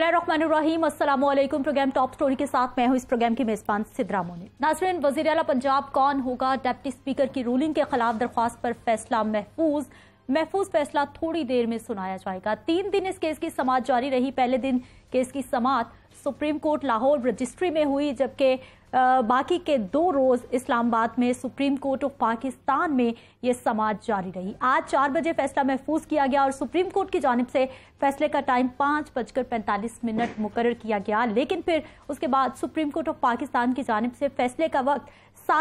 बिस्मिल्लाहिर्रहमानिर्रहीम, अस्सलाम वालेकुम। प्रोग्राम टॉप स्टोरी के साथ मैं हूं इस प्रोग्राम की मेजबान सिद्रा मोनी। नाज़रीन, वज़ीर आला पंजाब कौन होगा? डिप्टी स्पीकर की रूलिंग के खिलाफ दरख्वास्त पर फैसला महफूज फैसला थोड़ी देर में सुनाया जाएगा। 3 दिन इस केस की समाअत जारी रही। पहले दिन केस की समाअत सुप्रीम कोर्ट लाहौर रजिस्ट्री में हुई, जबकि बाकी के 2 रोज इस्लामाबाद में सुप्रीम कोर्ट ऑफ पाकिस्तान में यह समाअत जारी रही। आज 4 बजे फैसला महफूज किया गया और सुप्रीम कोर्ट की जानिब से फैसले का टाइम 5:45 मुकर्रर किया गया, लेकिन फिर उसके बाद सुप्रीम कोर्ट ऑफ पाकिस्तान की जानिब से फैसले का वक्त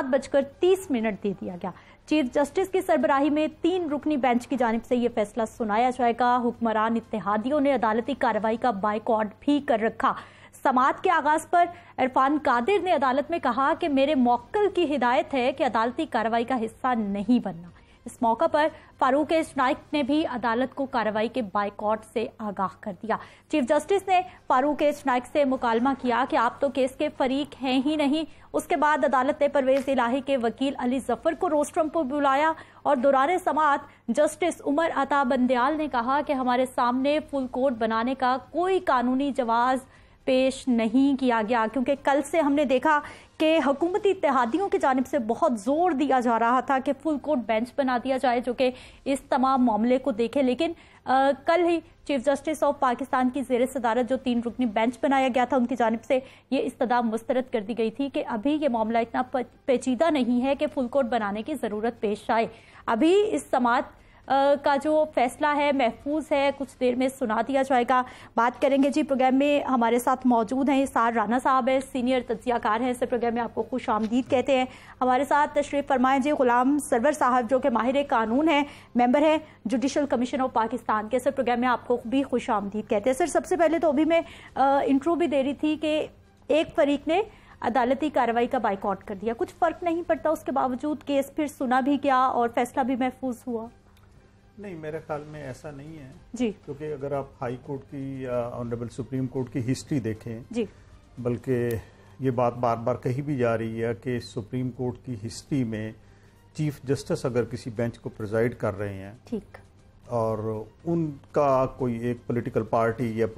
7:30 दे दिया गया। चीफ जस्टिस की सरबराही में 3 रुकनी बेंच की जानिब से यह फैसला सुनाया जाएगा। हुक्मरान इत्तेहादियों ने अदालती कार्रवाई का बायकॉट भी कर रखा। समाअत के आगाज पर इरफान कादिर ने अदालत में कहा कि मेरे मौक्किल की हिदायत है कि अदालती कार्रवाई का हिस्सा नहीं बनना। इस मौका पर फारूक एच नाइक ने भी अदालत को कार्रवाई के बायकॉट से आगाह कर दिया। चीफ जस्टिस ने फारूक एच नाइक से मुकालमा किया कि आप तो केस के फरीक हैं ही नहीं। उसके बाद अदालत ने परवेज इलाही के वकील अली जफर को रोस्ट्रम पर बुलाया और दौरान समाअत जस्टिस उमर अता बंदयाल ने कहा कि हमारे सामने फुल कोर्ट बनाने का कोई कानूनी जवाज पेश नहीं किया गया, क्योंकि कल से हमने देखा कि हुकूमती इत्तेहादियों की जानिब से बहुत जोर दिया जा रहा था कि फुल कोर्ट बेंच बना दिया जाए जो कि इस तमाम मामले को देखे। लेकिन कल ही चीफ जस्टिस ऑफ पाकिस्तान की ज़ेर सदारत जो 3 रुकनी बेंच बनाया गया था, उनकी जानिब से ये इस्तदा मुस्तरद कर दी गई थी कि अभी ये मामला इतना पेचीदा नहीं है कि फुल कोर्ट बनाने की ज़रूरत पेश आए। अभी इस समाअत का जो फैसला है महफूज है, कुछ देर में सुना दिया जाएगा। बात करेंगे जी, प्रोग्राम में हमारे साथ मौजूद हैं इसार राना साहब है, सीनियर तज्जियाकार हैं। इस प्रोग्राम में आपको खुश आमदीद कहते हैं। हमारे साथ तशरीफ फरमाएं जी गुलाम सरवर साहब जो कि माहिर कानून है, मेंबर है जुडिशल कमीशन ऑफ पाकिस्तान के। सर प्रोग्राम में आपको भी खुश आमदीद कहते हैं। सर सबसे पहले तो अभी मैं इंट्रो भी दे रही थी कि एक फरीक ने अदालती कार्रवाई का बाइकआउट कर दिया, कुछ फर्क नहीं पड़ता, उसके बावजूद केस फिर सुना भी गया और फैसला भी महफूज हुआ। नहीं, मेरे ख्याल में ऐसा नहीं है जी, क्योंकि अगर आप हाई कोर्ट की या ऑनरेबल सुप्रीम कोर्ट की हिस्ट्री देखें जी, बल्कि ये बात बार बार कही भी जा रही है कि सुप्रीम कोर्ट की हिस्ट्री में चीफ जस्टिस अगर किसी बेंच को प्रिजाइड कर रहे हैं ठीक, और उनका कोई एक पॉलिटिकल पार्टी या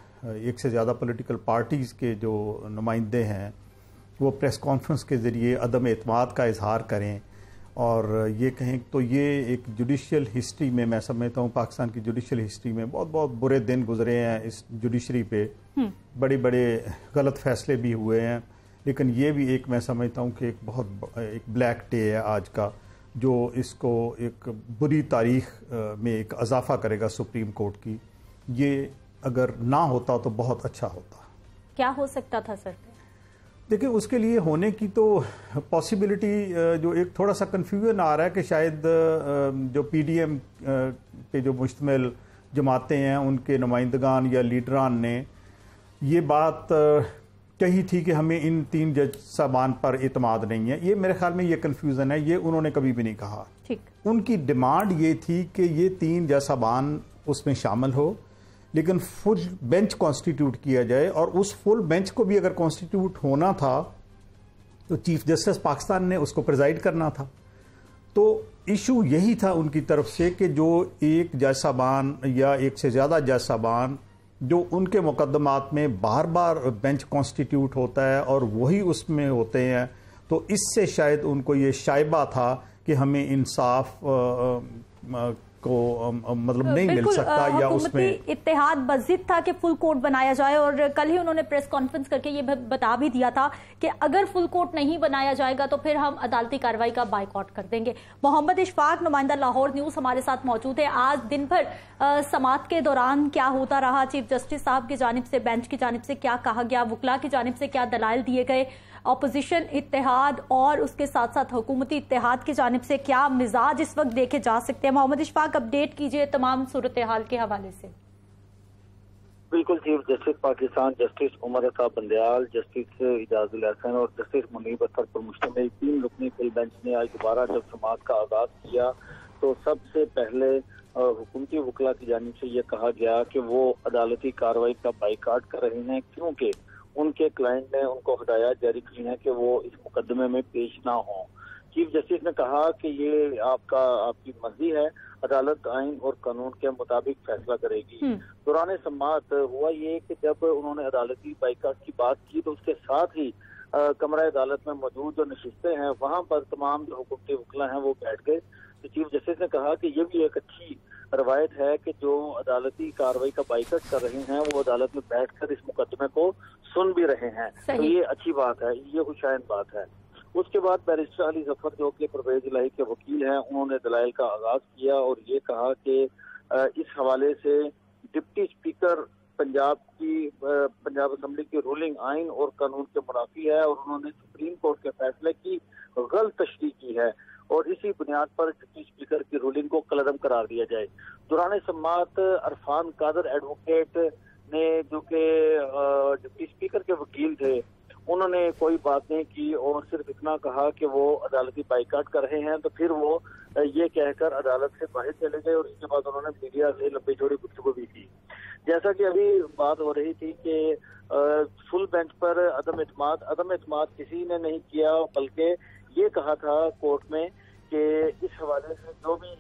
एक से ज़्यादा पॉलिटिकल पार्टीज़ के जो नुमाइंदे हैं वो प्रेस कॉन्फ्रेंस के ज़रिए अदम एतमाद का इजहार करें और ये कहें, तो ये एक जुडिशियल हिस्ट्री में मैं समझता हूँ पाकिस्तान की जुडिशियल हिस्ट्री में बहुत बहुत बुरे दिन गुजरे हैं। इस जुडिशरी पे बड़े बड़े गलत फैसले भी हुए हैं, लेकिन ये भी एक मैं समझता हूँ कि एक ब्लैक डे है आज का, जो इसको एक बुरी तारीख में एक इजाफा करेगा सुप्रीम कोर्ट की। ये अगर ना होता तो बहुत अच्छा होता। क्या हो सकता था सर? देखिए, उसके लिए होने की तो पॉसिबिलिटी जो एक थोड़ा सा कन्फ्यूजन आ रहा है कि शायद जो पीडीएम पे जो मुश्तमिल जमातें हैं उनके नुमाइंदगान या लीडरान ने ये बात कही थी कि हमें इन 3 जज साहबान पर एतमाद नहीं है। ये मेरे ख्याल में ये कन्फ्यूजन है, ये उन्होंने कभी भी नहीं कहा। ठीक, उनकी डिमांड ये थी कि ये 3 जज साहबान उसमें शामिल हो, लेकिन फुल बेंच कॉन्स्टिट्यूट किया जाए, और उस फुल बेंच को भी अगर कॉन्स्टिट्यूट होना था तो चीफ जस्टिस पाकिस्तान ने उसको प्रिजाइड करना था। तो इशू यही था उनकी तरफ से कि जो एक जज साहबान या एक से ज़्यादा जज साहबान जो उनके मुकदमात में बार बार बेंच कॉन्स्टिट्यूट होता है और वही उसमें होते हैं, तो इससे शायद उनको ये शायबा था कि हमें इंसाफ को मतलब नहीं मिल सकता या उसमें इत्तेहाद बज़िद था कि फुल कोर्ट बनाया जाए। और कल ही उन्होंने प्रेस कॉन्फ्रेंस करके ये बता भी दिया था कि अगर फुल कोर्ट नहीं बनाया जाएगा तो फिर हम अदालती कार्रवाई का बाइकआउट कर देंगे। मोहम्मद इशफाक, नुमाइंदा लाहौर न्यूज, हमारे साथ मौजूद है। आज दिन भर समाअत के दौरान क्या होता रहा? चीफ जस्टिस साहब की जानिब से, बेंच की जानिब से क्या कहा गया, वकला की जानिब से क्या दलाइल दिए गए, अपोजिशन इत्तेहाद और उसके साथ साथ हुकूमती इत्तेहाद की जानिब से क्या मिजाज इस वक्त देखे जा सकते हैं? मोहम्मद इशफाक, अपडेट कीजिए तमाम सूरत हाल के हवाले से। बिल्कुल, chief justice Pakistan justice Umar Ata Bandial, justice Ijajul Hasan और जस्टिस मुनीब अख्तर पर मुश्तमिल 3 रुकनी फुल बेंच ने आज दोबारा जब समाअत का आगाज किया तो सबसे पहले हुकूमती वकला की जानिब से यह कहा गया कि वो अदालती कार्रवाई का बाइकाट कर रहे हैं, क्योंकि उनके क्लाइंट ने उनको हिदायत जारी की है कि वो इस मुकदमे में पेश ना हो। चीफ जस्टिस ने कहा कि ये आपकी मर्जी है, अदालत आइन और कानून के मुताबिक फैसला करेगी। दौरान समाअत हुआ ये कि जब उन्होंने अदालती बाइकाट की बात की तो उसके साथ ही कमरा अदालत में मौजूद जो नशिस्तें हैं वहां पर तमाम जो हुकूमती वकील हैं वो बैठ गए। तो चीफ जस्टिस ने कहा कि ये भी एक अच्छी रवायत है कि जो अदालती कार्रवाई का बाइकाट कर रहे हैं वो अदालत में बैठकर इस मुकदमे को सुन भी रहे हैं। तो ये अच्छी बात है, ये खुशाइन बात है। उसके बाद बैरिस्टर अली जफर जो कि परवेज इलाही के वकील हैं, उन्होंने दलाइल का आगाज किया और ये कहा कि इस हवाले से डिप्टी स्पीकर पंजाब असेंबली की रूलिंग आइन और कानून के मुनाफी है और उन्होंने सुप्रीम कोर्ट के फैसले की गलत तशरीह की है और इसी बुनियाद पर डिप्टी स्पीकर की रूलिंग को कलअदम करार दिया जाए। दौरान समाअत अरफान कादर एडवोकेट ने, जो कि डिप्टी स्पीकर के वकील थे, उन्होंने कोई बात नहीं की और सिर्फ इतना कहा कि वो अदालती बाइकाट कर रहे हैं। तो फिर वो ये कहकर अदालत से बाहर चले गए और इसके बाद उन्होंने मीडिया से लंबी चौड़ी गुफ्तगू भी की। जैसा कि अभी बात हो रही थी कि फुल बेंच पर अदम एतमाद किसी ने नहीं किया, बल्कि ये कहा था कोर्ट में कि इस हवाले से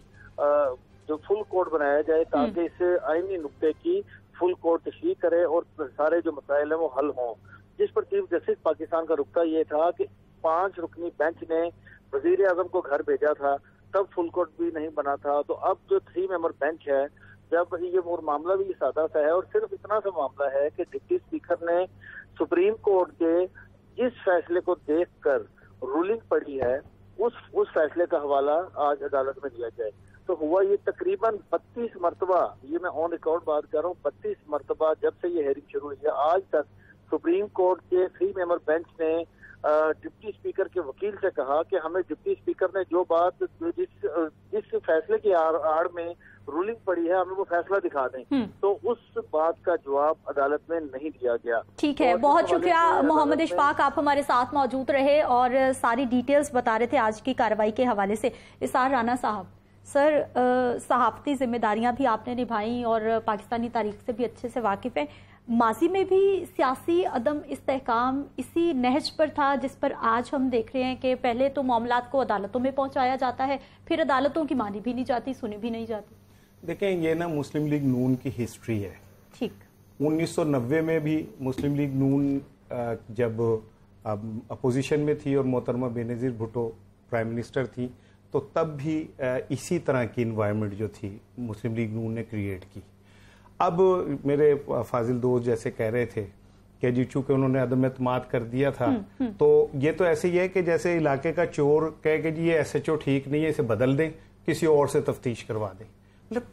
जो फुल कोर्ट बनाया जाए ताकि इस आईनी नुक्ते की फुल कोर्ट तशरीह करे और सारे जो मसाइल हैं वो हल हों। जिस पर चीफ जस्टिस पाकिस्तान का रुख्ता ये था कि 5 रुकनी बेंच ने वजीर आजम को घर भेजा था, तब फुल कोर्ट भी नहीं बना था। तो अब जो 3 मेंबर बेंच है, जब ये और मामला भी सादा सा है और सिर्फ इतना सा मामला है कि डिप्टी स्पीकर ने सुप्रीम कोर्ट के जिस फैसले को देखकर रूलिंग पड़ी है उस फैसले का हवाला आज अदालत में दिया जाए। तो हुआ ये तकरीबन 32 मरतबा, ये मैं ऑन रिकॉर्ड बात कर रहा हूँ, 32 मरतबा जब से ये हेयरिंग शुरू हुई है आज तक सुप्रीम कोर्ट के 3 मेंबर बेंच ने डिप्टी स्पीकर के वकील से कहा कि हमें डिप्टी स्पीकर ने जो बात जिस फैसले की आड़ में रूलिंग पड़ी है हमें वो फैसला दिखा दें। तो उस बात का जवाब अदालत में नहीं दिया गया। ठीक है, बहुत शुक्रिया मोहम्मद इशफाक, आप हमारे साथ मौजूद रहे और सारी डिटेल्स बता रहे थे आज की कार्रवाई के हवाले से। इसार राना साहब, सर सहाफती जिम्मेदारियां भी आपने निभाई और पाकिस्तानी तारीख से भी अच्छे से वाकिफ हैं। माजी में भी सियासी अदम इस्तेहकाम इसी नहज पर था जिस पर आज हम देख रहे हैं कि पहले तो मामलात को अदालतों में पहुंचाया जाता है, फिर अदालतों की मानी भी नहीं जाती, सुनी भी नहीं जाती। देखें, ये ना मुस्लिम लीग नून की हिस्ट्री है। ठीक, 1990 में भी मुस्लिम लीग नून जब अपोजिशन में थी और मोहतरमा बेनज़ीर भुट्टो प्राइम मिनिस्टर थी, तो तब भी इसी तरह की इन्वायरमेंट जो थी मुस्लिम लीग नून ने क्रिएट की। अब मेरे फाजिल दोस्त जैसे कह रहे थे कि जी चूंकि उन्होंने अदम एतमाद कर दिया था, तो ये तो ऐसे ही है कि जैसे इलाके का चोर कहे कि जी ये SHO ठीक नहीं है, इसे बदल दें, किसी और से तफ्तीश करवा दें। मतलब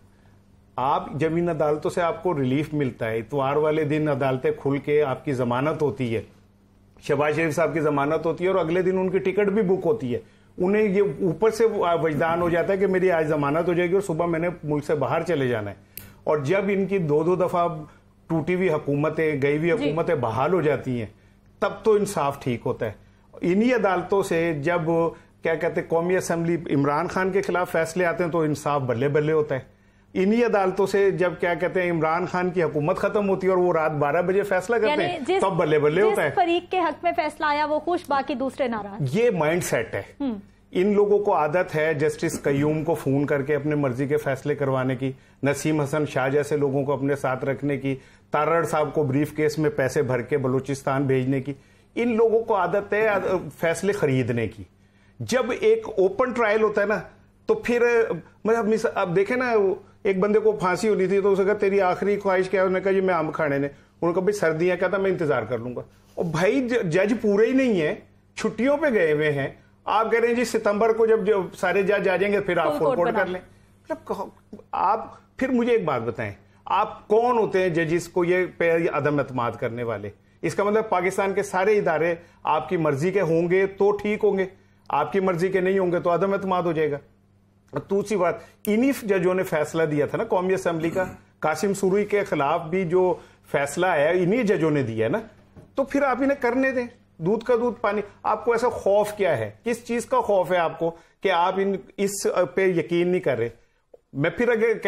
आप जमीन अदालतों से आपको रिलीफ मिलता है, इतवार वाले दिन अदालतें खुल के आपकी जमानत होती है, शहबाज शरीफ साहब की जमानत होती है और अगले दिन उनकी टिकट भी बुक होती है। उन्हें ये ऊपर से वजदान हो जाता है कि मेरी आज जमानत हो जाएगी और सुबह मैंने मुल्क से बाहर चले जाना है। और जब इनकी 2-2 दफा टूटी हुई हुकूमतें, गई हुई हुकूमतें बहाल हो जाती हैं, तब तो इंसाफ ठीक होता है। इन्हीं अदालतों से जब क्या कहते हैं कौमी असेंबली इमरान खान के खिलाफ फैसले आते हैं तो इंसाफ बल्ले बल्ले होता है। इन्हीं अदालतों से जब क्या कहते हैं इमरान खान की हुकूमत खत्म होती है और वो रात 12 बजे फैसला करते हैं, तब बल्ले बल्ले होता है। फरीक के हक में फैसला आया वो खुश, बाकी दूसरे नाराज। ये माइंड सेट है। इन लोगों को आदत है जस्टिस कयूम को फोन करके अपने मर्जी के फैसले करवाने की, नसीम हसन शाह जैसे लोगों को अपने साथ रखने की, तारड़ साहब को ब्रीफ केस में पैसे भर के बलूचिस्तान भेजने की। इन लोगों को आदत है फैसले खरीदने की। जब एक ओपन ट्रायल होता है ना, तो फिर मतलब अब देखे ना, एक बंदे को फांसी होनी थी तो उसने कहा तेरी आखिरी ख्वाहिश क्या है, उन्होंने कहा जी मैं आम खाने ने। उन्होंने कहा भाई सर्दियां क्या था, मैं इंतजार कर लूंगा। और भाई जज पूरे ही नहीं है, छुट्टियों पे गए हुए हैं। आप कह रहे हैं जी सितंबर को जब सारे जज आ जाएंगे फिर आप फुल कोर्ट कर लें। मतलब आप फिर मुझे एक बात बताएं, आप कौन होते हैं जजिस को ये पे अदम एतमाद करने वाले? इसका मतलब पाकिस्तान के सारे इदारे आपकी मर्जी के होंगे तो ठीक होंगे, आपकी मर्जी के नहीं होंगे तो अदम एतमाद हो जाएगा। दूसरी बात, इन्हीं जजों ने फैसला दिया था ना कौमी असेंबली का, कासिम सुरूई के खिलाफ भी जो फैसला है इन्हीं जजों ने दिया है ना, तो फिर आप इन्हें करने दें। दूध का दूध पानी। आपको ऐसा खौफ क्या है, किस चीज का खौफ है आपको कि आप इस पे यकीन नहीं कर रहे? मैं फिर अगर कह रहा हूं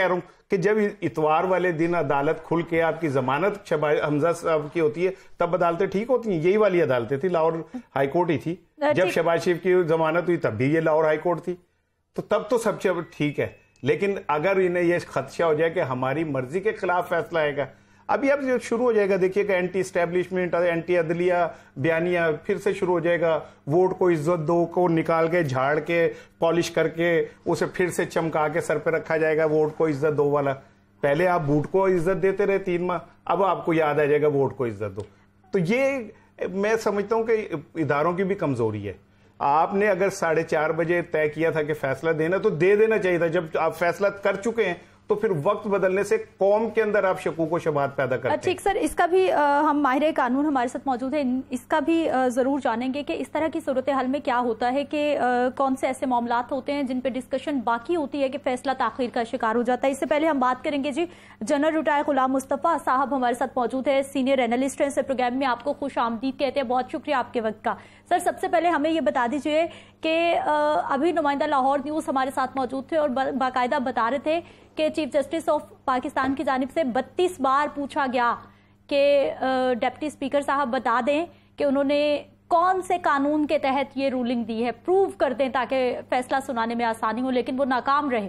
कि जब इतवार वाले दिन अदालत खुल के आपकी जमानत शहबाज हमजा साहब की होती है तब अदालतें ठीक होती हैं। यही वाली अदालतें थी, लाहौर हाईकोर्ट ही थी। जब शहबाज शरीफ की जमानत हुई तब भी ये लाहौर हाईकोर्ट थी। तो तब तो सब ठीक है, लेकिन अगर इन्हें यह खदशा हो जाए कि हमारी मर्जी के खिलाफ फैसला आएगा, अभी अब जो शुरू हो जाएगा, देखिएगा एंटी एस्टेब्लिशमेंट, एंटी अदलिया बयानिया फिर से शुरू हो जाएगा। वोट को इज्जत दो को निकाल के झाड़ के पॉलिश करके उसे फिर से चमका के सर पे रखा जाएगा, वोट को इज्जत दो वाला। पहले आप बूट को इज्जत देते रहे 3 माह, अब आपको याद आ जाएगा वोट को इज्जत दो। तो ये मैं समझता हूं कि इदारों की भी कमजोरी है। आपने अगर 4:30 बजे तय किया था कि फैसला देना, तो दे देना चाहिए था। जब आप फैसला कर चुके हैं तो फिर वक्त बदलने से कौम के अंदर आप शकूक व शुबहात पैदा करते हैं। ठीक सर, इसका भी हम माहिर कानून हमारे साथ मौजूद है, इसका भी जरूर जानेंगे कि इस तरह की सूरत हाल में क्या होता है कि कौन से ऐसे मामलात होते हैं जिन पे डिस्कशन बाकी होती है कि फैसला ताखीर का शिकार हो जाता है। इससे पहले हम बात करेंगे जी, जनरल रिटायर गुलाम मुस्तफा साहब हमारे साथ मौजूद है, सीनियर एनालिस्ट हैं इस प्रोग्राम में। आपको खुश आमदीद कहते हैं, बहुत शुक्रिया आपके वक्त का। सर, सबसे पहले हमें ये बता दीजिए कि अभी नुमाइंदा लाहौर न्यूज हमारे साथ मौजूद थे और बाकायदा बता रहे थे कि चीफ जस्टिस ऑफ पाकिस्तान की जानिब से 32 बार पूछा गया कि डिप्टी स्पीकर साहब बता दें कि उन्होंने कौन से कानून के तहत ये रूलिंग दी है, प्रूव कर दें ताकि फैसला सुनाने में आसानी हो, लेकिन वो नाकाम रहे।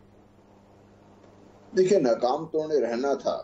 देखिए, नाकाम तो उन्हें रहना था,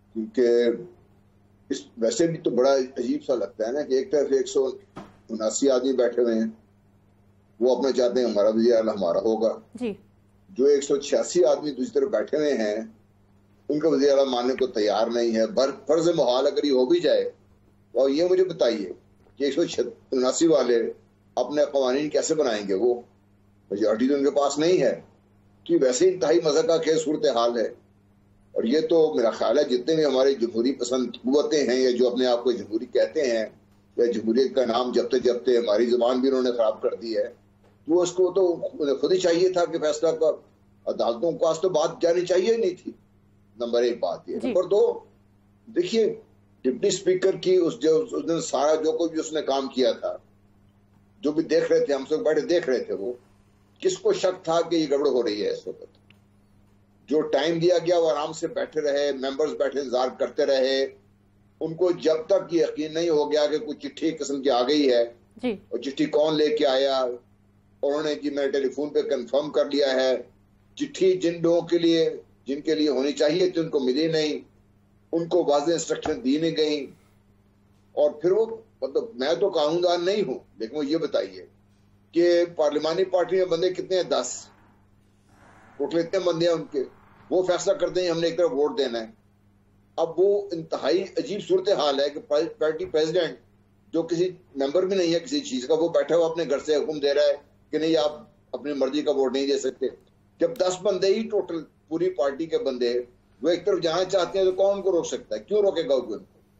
क्योंकि इस वैसे भी तो बड़ा अजीब सा लगता है ना कि एक तरफ 179 आदमी बैठे हुए हैं, वो अपना चाहते हैं हमारा वज़ीर आला हमारा होगा जी। जो 186 आदमी दूसरी तरफ बैठे हुए हैं, उनका वज़ीर आला मानने को तैयार नहीं है। फर्ज मुहाल अगर ये हो भी जाए, और ये मुझे बताइए कि 179 वाले अपने कवानीन कैसे बनाएंगे? वो मेजॉरिटी तो उनके पास नहीं है, कि वैसे ही इंतहाई मज़ा का खेल सूरत हाल है। और ये तो मेरा ख्याल है जितने भी हमारे जमहूरी पसंद कुव्वतें हैं या जो अपने आप को जमहूरी कहते हैं या जमहूरियत का नाम जपते जपते हमारी जुबान भी उन्होंने खराब कर दी है, तो उसको तो खुद ही चाहिए था कि फैसला का अदालतों के पास तो बात जानी चाहिए नहीं थी। नंबर 1 बात ये। नंबर 2, देखिए डिप्टी स्पीकर की उस दिन सारा जो कोई भी उसने काम किया था, जो भी देख रहे थे, हम सब बैठे देख रहे थे, वो किसको शक था कि ये गड़बड़ हो रही है? इस वक्त जो टाइम दिया गया वो आराम से बैठे रहे, मेंबर्स बैठे इंतजार करते रहे। उनको जब तक ये यकीन नहीं हो गया कि कुछ चिट्ठी किस्म की आ गई है जी। और चिट्ठी कौन लेके आया, उन्होंने कि मैंने टेलीफोन पे कंफर्म कर लिया है, चिट्ठी जिन लोगों के लिए जिनके लिए होनी चाहिए थी उनको मिली नहीं, उनको वाज़ेह इंस्ट्रक्शन दी नहीं गई। और फिर वो मतलब मैं तो कानूनदान नहीं हूं, लेकिन वो ये बताइए कि पार्लिमानी पार्टी में बंदे कितने हैं? 10 टोटल इतने बंदे हैं उनके, वो फैसला करते हैं हमने एक तरफ वोट देना है। अब वो इंतहाई अजीब सूरत हाल है कि पार्टी प्रेसिडेंट जो किसी मेंबर भी नहीं है किसी चीज का, वो बैठा हुआ अपने घर से हुक्म दे रहा है कि नहीं आप अपनी मर्जी का वोट नहीं दे सकते। जब 10 बंदे ही टोटल पूरी पार्टी के बंदे वो एक तरफ जाना चाहते हैं तो कौन उनको रोक सकता है? क्यों रोकेगा उनको?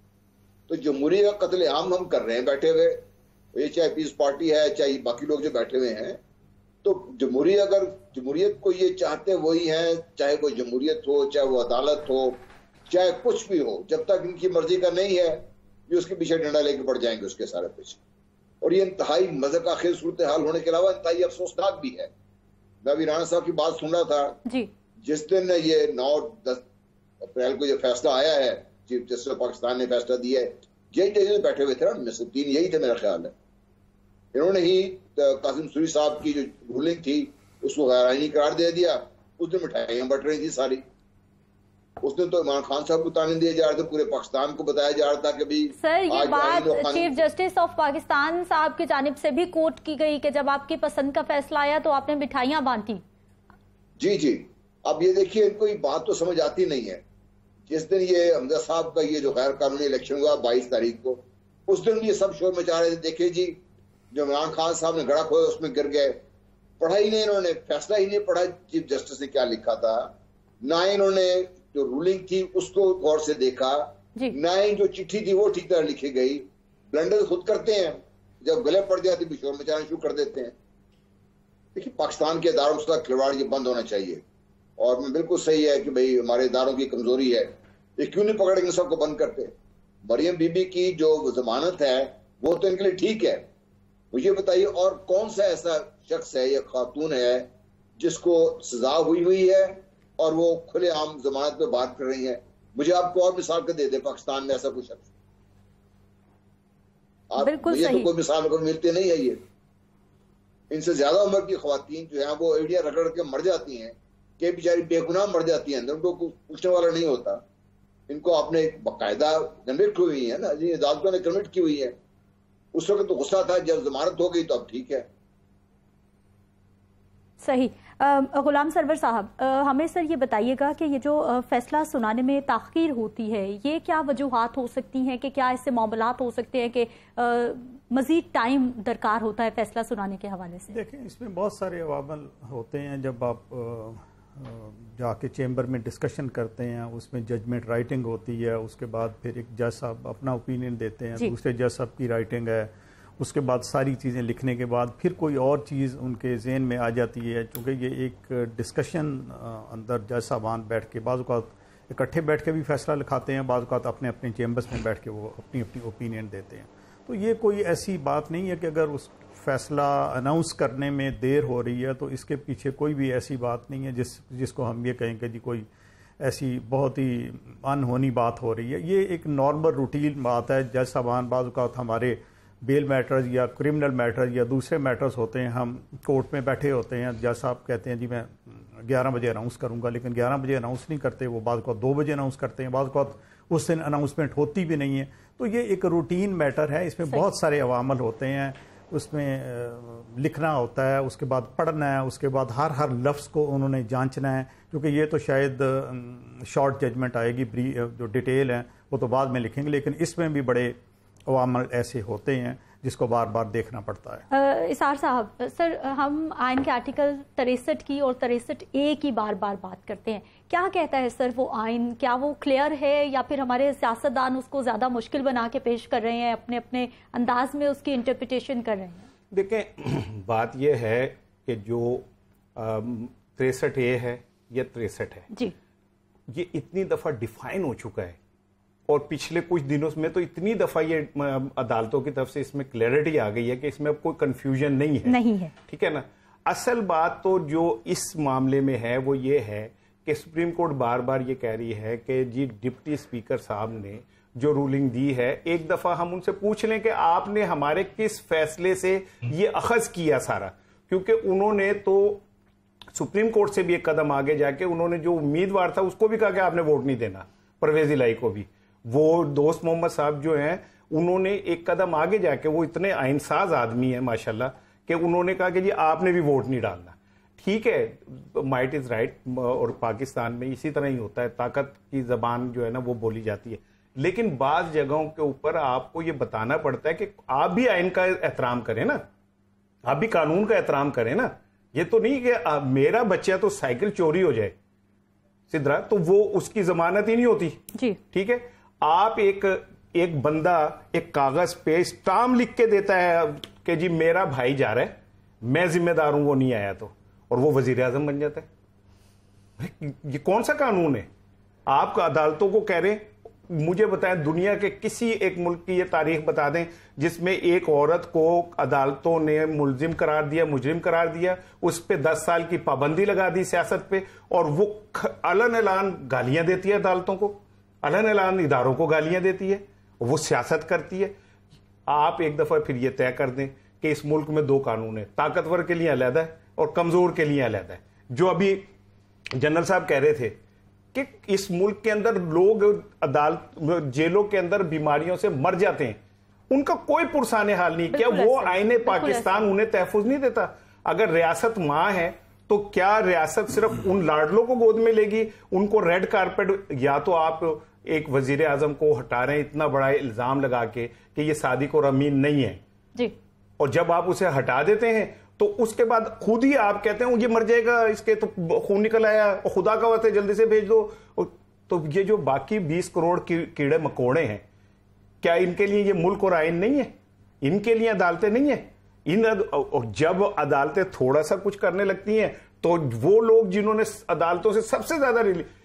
तो जमहूरी का कत्लेआम हम कर रहे हैं बैठे हुए, ये चाहे पीस पार्टी है चाहे बाकी लोग जो बैठे हुए हैं। तो जमहूरी अगर जमहूरियत को ये चाहते वही है, चाहे वो जमहूरियत हो चाहे वो अदालत हो चाहे कुछ भी हो, जब तक इनकी मर्जी का नहीं है ये उसके पीछे डंडा लेके पड़ जाएंगे उसके सारे पीछे। और ये इंतहाई मज़े का खेल सूरत हाल होने के अलावा इंतहाई अफसोसनाक भी है। मैं अभी राणा साहब की बात सुन रहा था जी। जिस दिन ये 9-10 अप्रैल को जो फैसला आया है, चीफ जस्टिस ऑफ पाकिस्तान ने फैसला दिया है, यही जजेस बैठे हुए थे ना, उनमें से 3 यही थे मेरा ख्याल है। इन्होंने ही कासिम सूरी साहब की जो रूलिंग थी उसको गैर-आईनी करार दे दिया। उस दिन मिठाइयां बट रही थी सारी। उस दिन तो इमरान खान साहब को ताने दिए जा रहे थे, पूरे पाकिस्तान को बताया जा रहा था कि भी सर ये बात चीफ जस्टिस ऑफ पाकिस्तान साहब की जानिब से भी कोट की गई कि जब आपकी पसंद का फैसला आया तो आपने मिठाइयां बांटी। जी जी। अब ये देखिए इनको ये बात तो समझ आती नहीं है। जिस दिन ये हमजा साहब का ये जो गैर कानूनी इलेक्शन हुआ 22 तारीख को, उस दिन ये सब शोर मचा रहे थे, देखिए जी जो इमरान खान साहब ने गड़ा खोया उसमें गिर गए। पढ़ा ही नहीं इन्होंने, फैसला ही नहीं पढ़ा चीफ जस्टिस ने क्या लिखा था, ना इन्होंने जो रूलिंग थी उसको गौर से देखा, ना ही जो चिट्ठी थी वो ठीक तरह लिखी गई। ब्लंडर खुद करते हैं, जब गले पड़ जाती है शोर मचाना शुरू कर देते हैं। देखिए पाकिस्तान के इदारों का खिलवाड़ ये बंद होना चाहिए। और मैं बिल्कुल सही है कि भाई हमारे इदारों की कमजोरी है, ये क्यों नहीं पकड़ेंगे सबको बंद करते? मरियम बीबी की जो जमानत है वो तो इनके लिए ठीक है। मुझे बताइए और कौन सा ऐसा शख्स है या खातून है जिसको सजा हुई है और वो खुलेआम जमानत पे बात कर रही हैं। मुझे आपको और मिसाल के दे दे पाकिस्तान में ऐसा कुछ शख्स, बिल्कुल ये सही। तो कोई मिसाल को मिलती नहीं है। ये इनसे ज्यादा उम्र की खवातीन जो है वो एडिया रगड़ के मर जाती हैं, कि बेचारी बेगुनाह मर जाती हैं, अंदर उनको पूछने वाला नहीं होता। इनको आपने एक बाकायदा जनरेट की हुई है ना जी, अदालतों ने कमिट की हुई है। उस वक्त तो गुस्सा था, जब जमानत हो गई तो अब ठीक है। सही। गुलाम सरवर साहब, हमें सर ये बताइएगा कि ये जो फैसला सुनाने में ताख़ीर होती है, ये क्या वजूहात हो सकती हैं कि क्या इससे मामलात हो सकते हैं कि मजीद टाइम दरकार होता है फैसला सुनाने के हवाले से? देखें, इसमें बहुत सारे अवामल होते हैं। जब आप जाके चेंबर में डिस्कशन करते हैं, उसमें जजमेंट राइटिंग होती है, उसके बाद फिर एक जज साहब अपना ओपिनियन देते हैं, दूसरे जज साहब की राइटिंग है, उसके बाद सारी चीज़ें लिखने के बाद फिर कोई और चीज़ उनके जहन में आ जाती है। चूँकि ये एक डिस्कशन अंदर जज साहबान बैठ के बाज़ औक़ात इकट्ठे बैठ के भी फैसला लिखाते हैं, बाज़ औक़ात अपने अपने चेंबर्स में बैठ के वो अपनी अपनी ओपिनियन देते हैं। तो ये कोई ऐसी बात नहीं है कि अगर उस फैसला अनाउंस करने में देर हो रही है तो इसके पीछे कोई भी ऐसी बात नहीं है जिसको हम ये कहें कि जी कोई ऐसी बहुत ही अनहोनी बात हो रही है। ये एक नॉर्मल रूटीन बात है। जज साहबान बाज़ औक़ात हमारे बेल मैटर्स या क्रिमिनल मैटर्स या दूसरे मैटर्स होते हैं, हम कोर्ट में बैठे होते हैं, जज साहब कहते हैं जी मैं 11 बजे अनाउंस करूंगा, लेकिन 11 बजे अनाउंस नहीं करते, वो बाज़ औक़ात 2 बजे अनाउंस करते हैं, बाज़ औक़ात उस दिन अनाउंसमेंट होती भी नहीं है। तो ये एक रूटीन मैटर है, इसमें बहुत सारे अवामल होते हैं। उसमें लिखना होता है, उसके बाद पढ़ना है, उसके बाद हर लफ्ज़ को उन्होंने जांचना है, क्योंकि ये तो शायद शॉर्ट जजमेंट आएगी, जो डिटेल है वो तो बाद में लिखेंगे, लेकिन इसमें भी बड़े अवामल ऐसे होते हैं जिसको बार बार देखना पड़ता है। इसार साहब, सर हम आइन के आर्टिकल 63 की और 63A की बार बार बात करते हैं, क्या कहता है सर वो आइन? क्या वो क्लियर है या फिर हमारे सियासतदान उसको ज़्यादा मुश्किल बना के पेश कर रहे हैं, अपने अपने अंदाज में उसकी इंटरप्रिटेशन कर रहे हैं? देखें, बात यह है कि जो 63A है या 63 है जी, ये इतनी दफ़ा डिफाइन हो चुका है और पिछले कुछ दिनों में तो इतनी दफ़ा ये अदालतों की तरफ से इसमें क्लैरिटी आ गई है कि इसमें अब कोई कंफ्यूजन नहीं है। ठीक है ना। असल बात तो जो इस मामले में है वो ये है कि सुप्रीम कोर्ट बार बार ये कह रही है कि जी डिप्टी स्पीकर साहब ने जो रूलिंग दी है, एक दफ़ा हम उनसे पूछ लें कि आपने हमारे किस फैसले से ये अखज़ किया सारा, क्योंकि उन्होंने तो सुप्रीम कोर्ट से भी एक कदम आगे जाके उन्होंने जो उम्मीदवार था उसको भी कहा कि आपने वोट नहीं देना, परवेज इलाही को भी। वो दोस्त मोहम्मद साहब जो हैं उन्होंने एक कदम आगे जाके, वो इतने आइनसाज आदमी है माशाल्लाह, कि उन्होंने कहा कि जी आपने भी वोट नहीं डालना। ठीक है, माइट इज राइट, और पाकिस्तान में इसी तरह ही होता है, ताकत की जबान जो है ना वो बोली जाती है, लेकिन बाज जगहों के ऊपर आपको ये बताना पड़ता है कि आप भी आइन का एहतराम करें ना, आप भी कानून का एहतराम करें ना। ये तो नहीं कि मेरा बच्चा तो साइकिल चोरी हो जाए सिद्रा, तो वो उसकी जमानत ही नहीं होती जी। ठीक है, आप एक बंदा एक कागज पे स्टाम्प लिख के देता है कि जी मेरा भाई जा रहा है, मैं जिम्मेदार हूं, वो नहीं आया तो, और वो वजीर आजम बन जाता है। ये कौन सा कानून है? आप अदालतों को कह रहे हैं, मुझे बताएं दुनिया के किसी एक मुल्क की ये तारीख बता दें जिसमें एक औरत को अदालतों ने मुलजिम करार दिया, मुजरिम करार दिया, उस पर 10 साल की पाबंदी लगा दी सियासत पे, और वो अलन ऐलान गालियां देती है अदालतों को, अलन ऐलान इदारों को गालियां देती है, वो सियासत करती है। आप एक दफा फिर ये तय कर दें कि इस मुल्क में 2 कानून है, ताकतवर के लिए अलग है और कमजोर के लिए अलग है। जो अभी जनरल साहब कह रहे थे कि इस मुल्क के अंदर लोग अदालत जेलों के अंदर बीमारियों से मर जाते हैं, उनका कोई पुरसाने हाल नहीं। क्या वो आईने पाकिस्तान उन्हें तहफुज नहीं देता? अगर रियासत मां है तो क्या रियासत सिर्फ उन लाडलों को गोद में लेगी? उनको रेड कारपेट, या तो आप एक वजीर आजम को हटा रहे हैं इतना बड़ा इल्जाम लगा के कि ये सादिक और अमीन नहीं है जी, और जब आप उसे हटा देते हैं तो उसके बाद खुद ही आप कहते हैं ये मर जाएगा, इसके तो खून निकल आया, और खुदा का वास्ते जल्दी से भेज दो। तो ये जो बाकी 20 करोड़ कीड़े मकोड़े हैं, क्या इनके लिए ये मुल्क और आइन नहीं है? इनके लिए अदालतें नहीं है? और जब अदालतें थोड़ा सा कुछ करने लगती हैं तो वो लोग जिन्होंने अदालतों से सबसे ज्यादा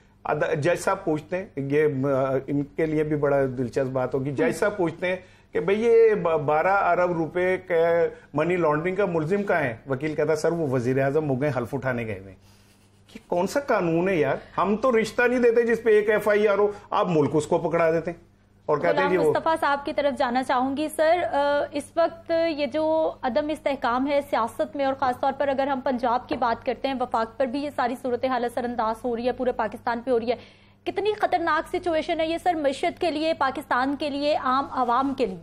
जज साहब पूछते हैं, ये इनके लिए भी बड़ा दिलचस्प बात होगी, जज साहब पूछते हैं कि भाई ये 12 अरब रुपए के मनी लॉन्ड्रिंग का मुलजिम कहाँ है? वकील कहता सर वो वजीर आजम हो गए, हल्फ उठाने गए हुए। ये कौन सा कानून है यार? हम तो रिश्ता नहीं देते जिसपे एक FIR हो, आप मुल्क उसको पकड़ा देते हैं और कहते हैं जी वो। मुस्तफा साहब की तरफ जाना चाहूंगी सर। इस वक्त ये जो अदम इस्तेहकाम है सियासत में, और खासतौर पर अगर हम पंजाब की बात करते हैं, वफाक पर भी ये सारी सूरत हाल असरअंदाज हो रही है, पूरे पाकिस्तान पे हो रही है। कितनी खतरनाक सिचुएशन है ये सर, मईशत के लिए, पाकिस्तान के लिए, आम आवाम के लिए?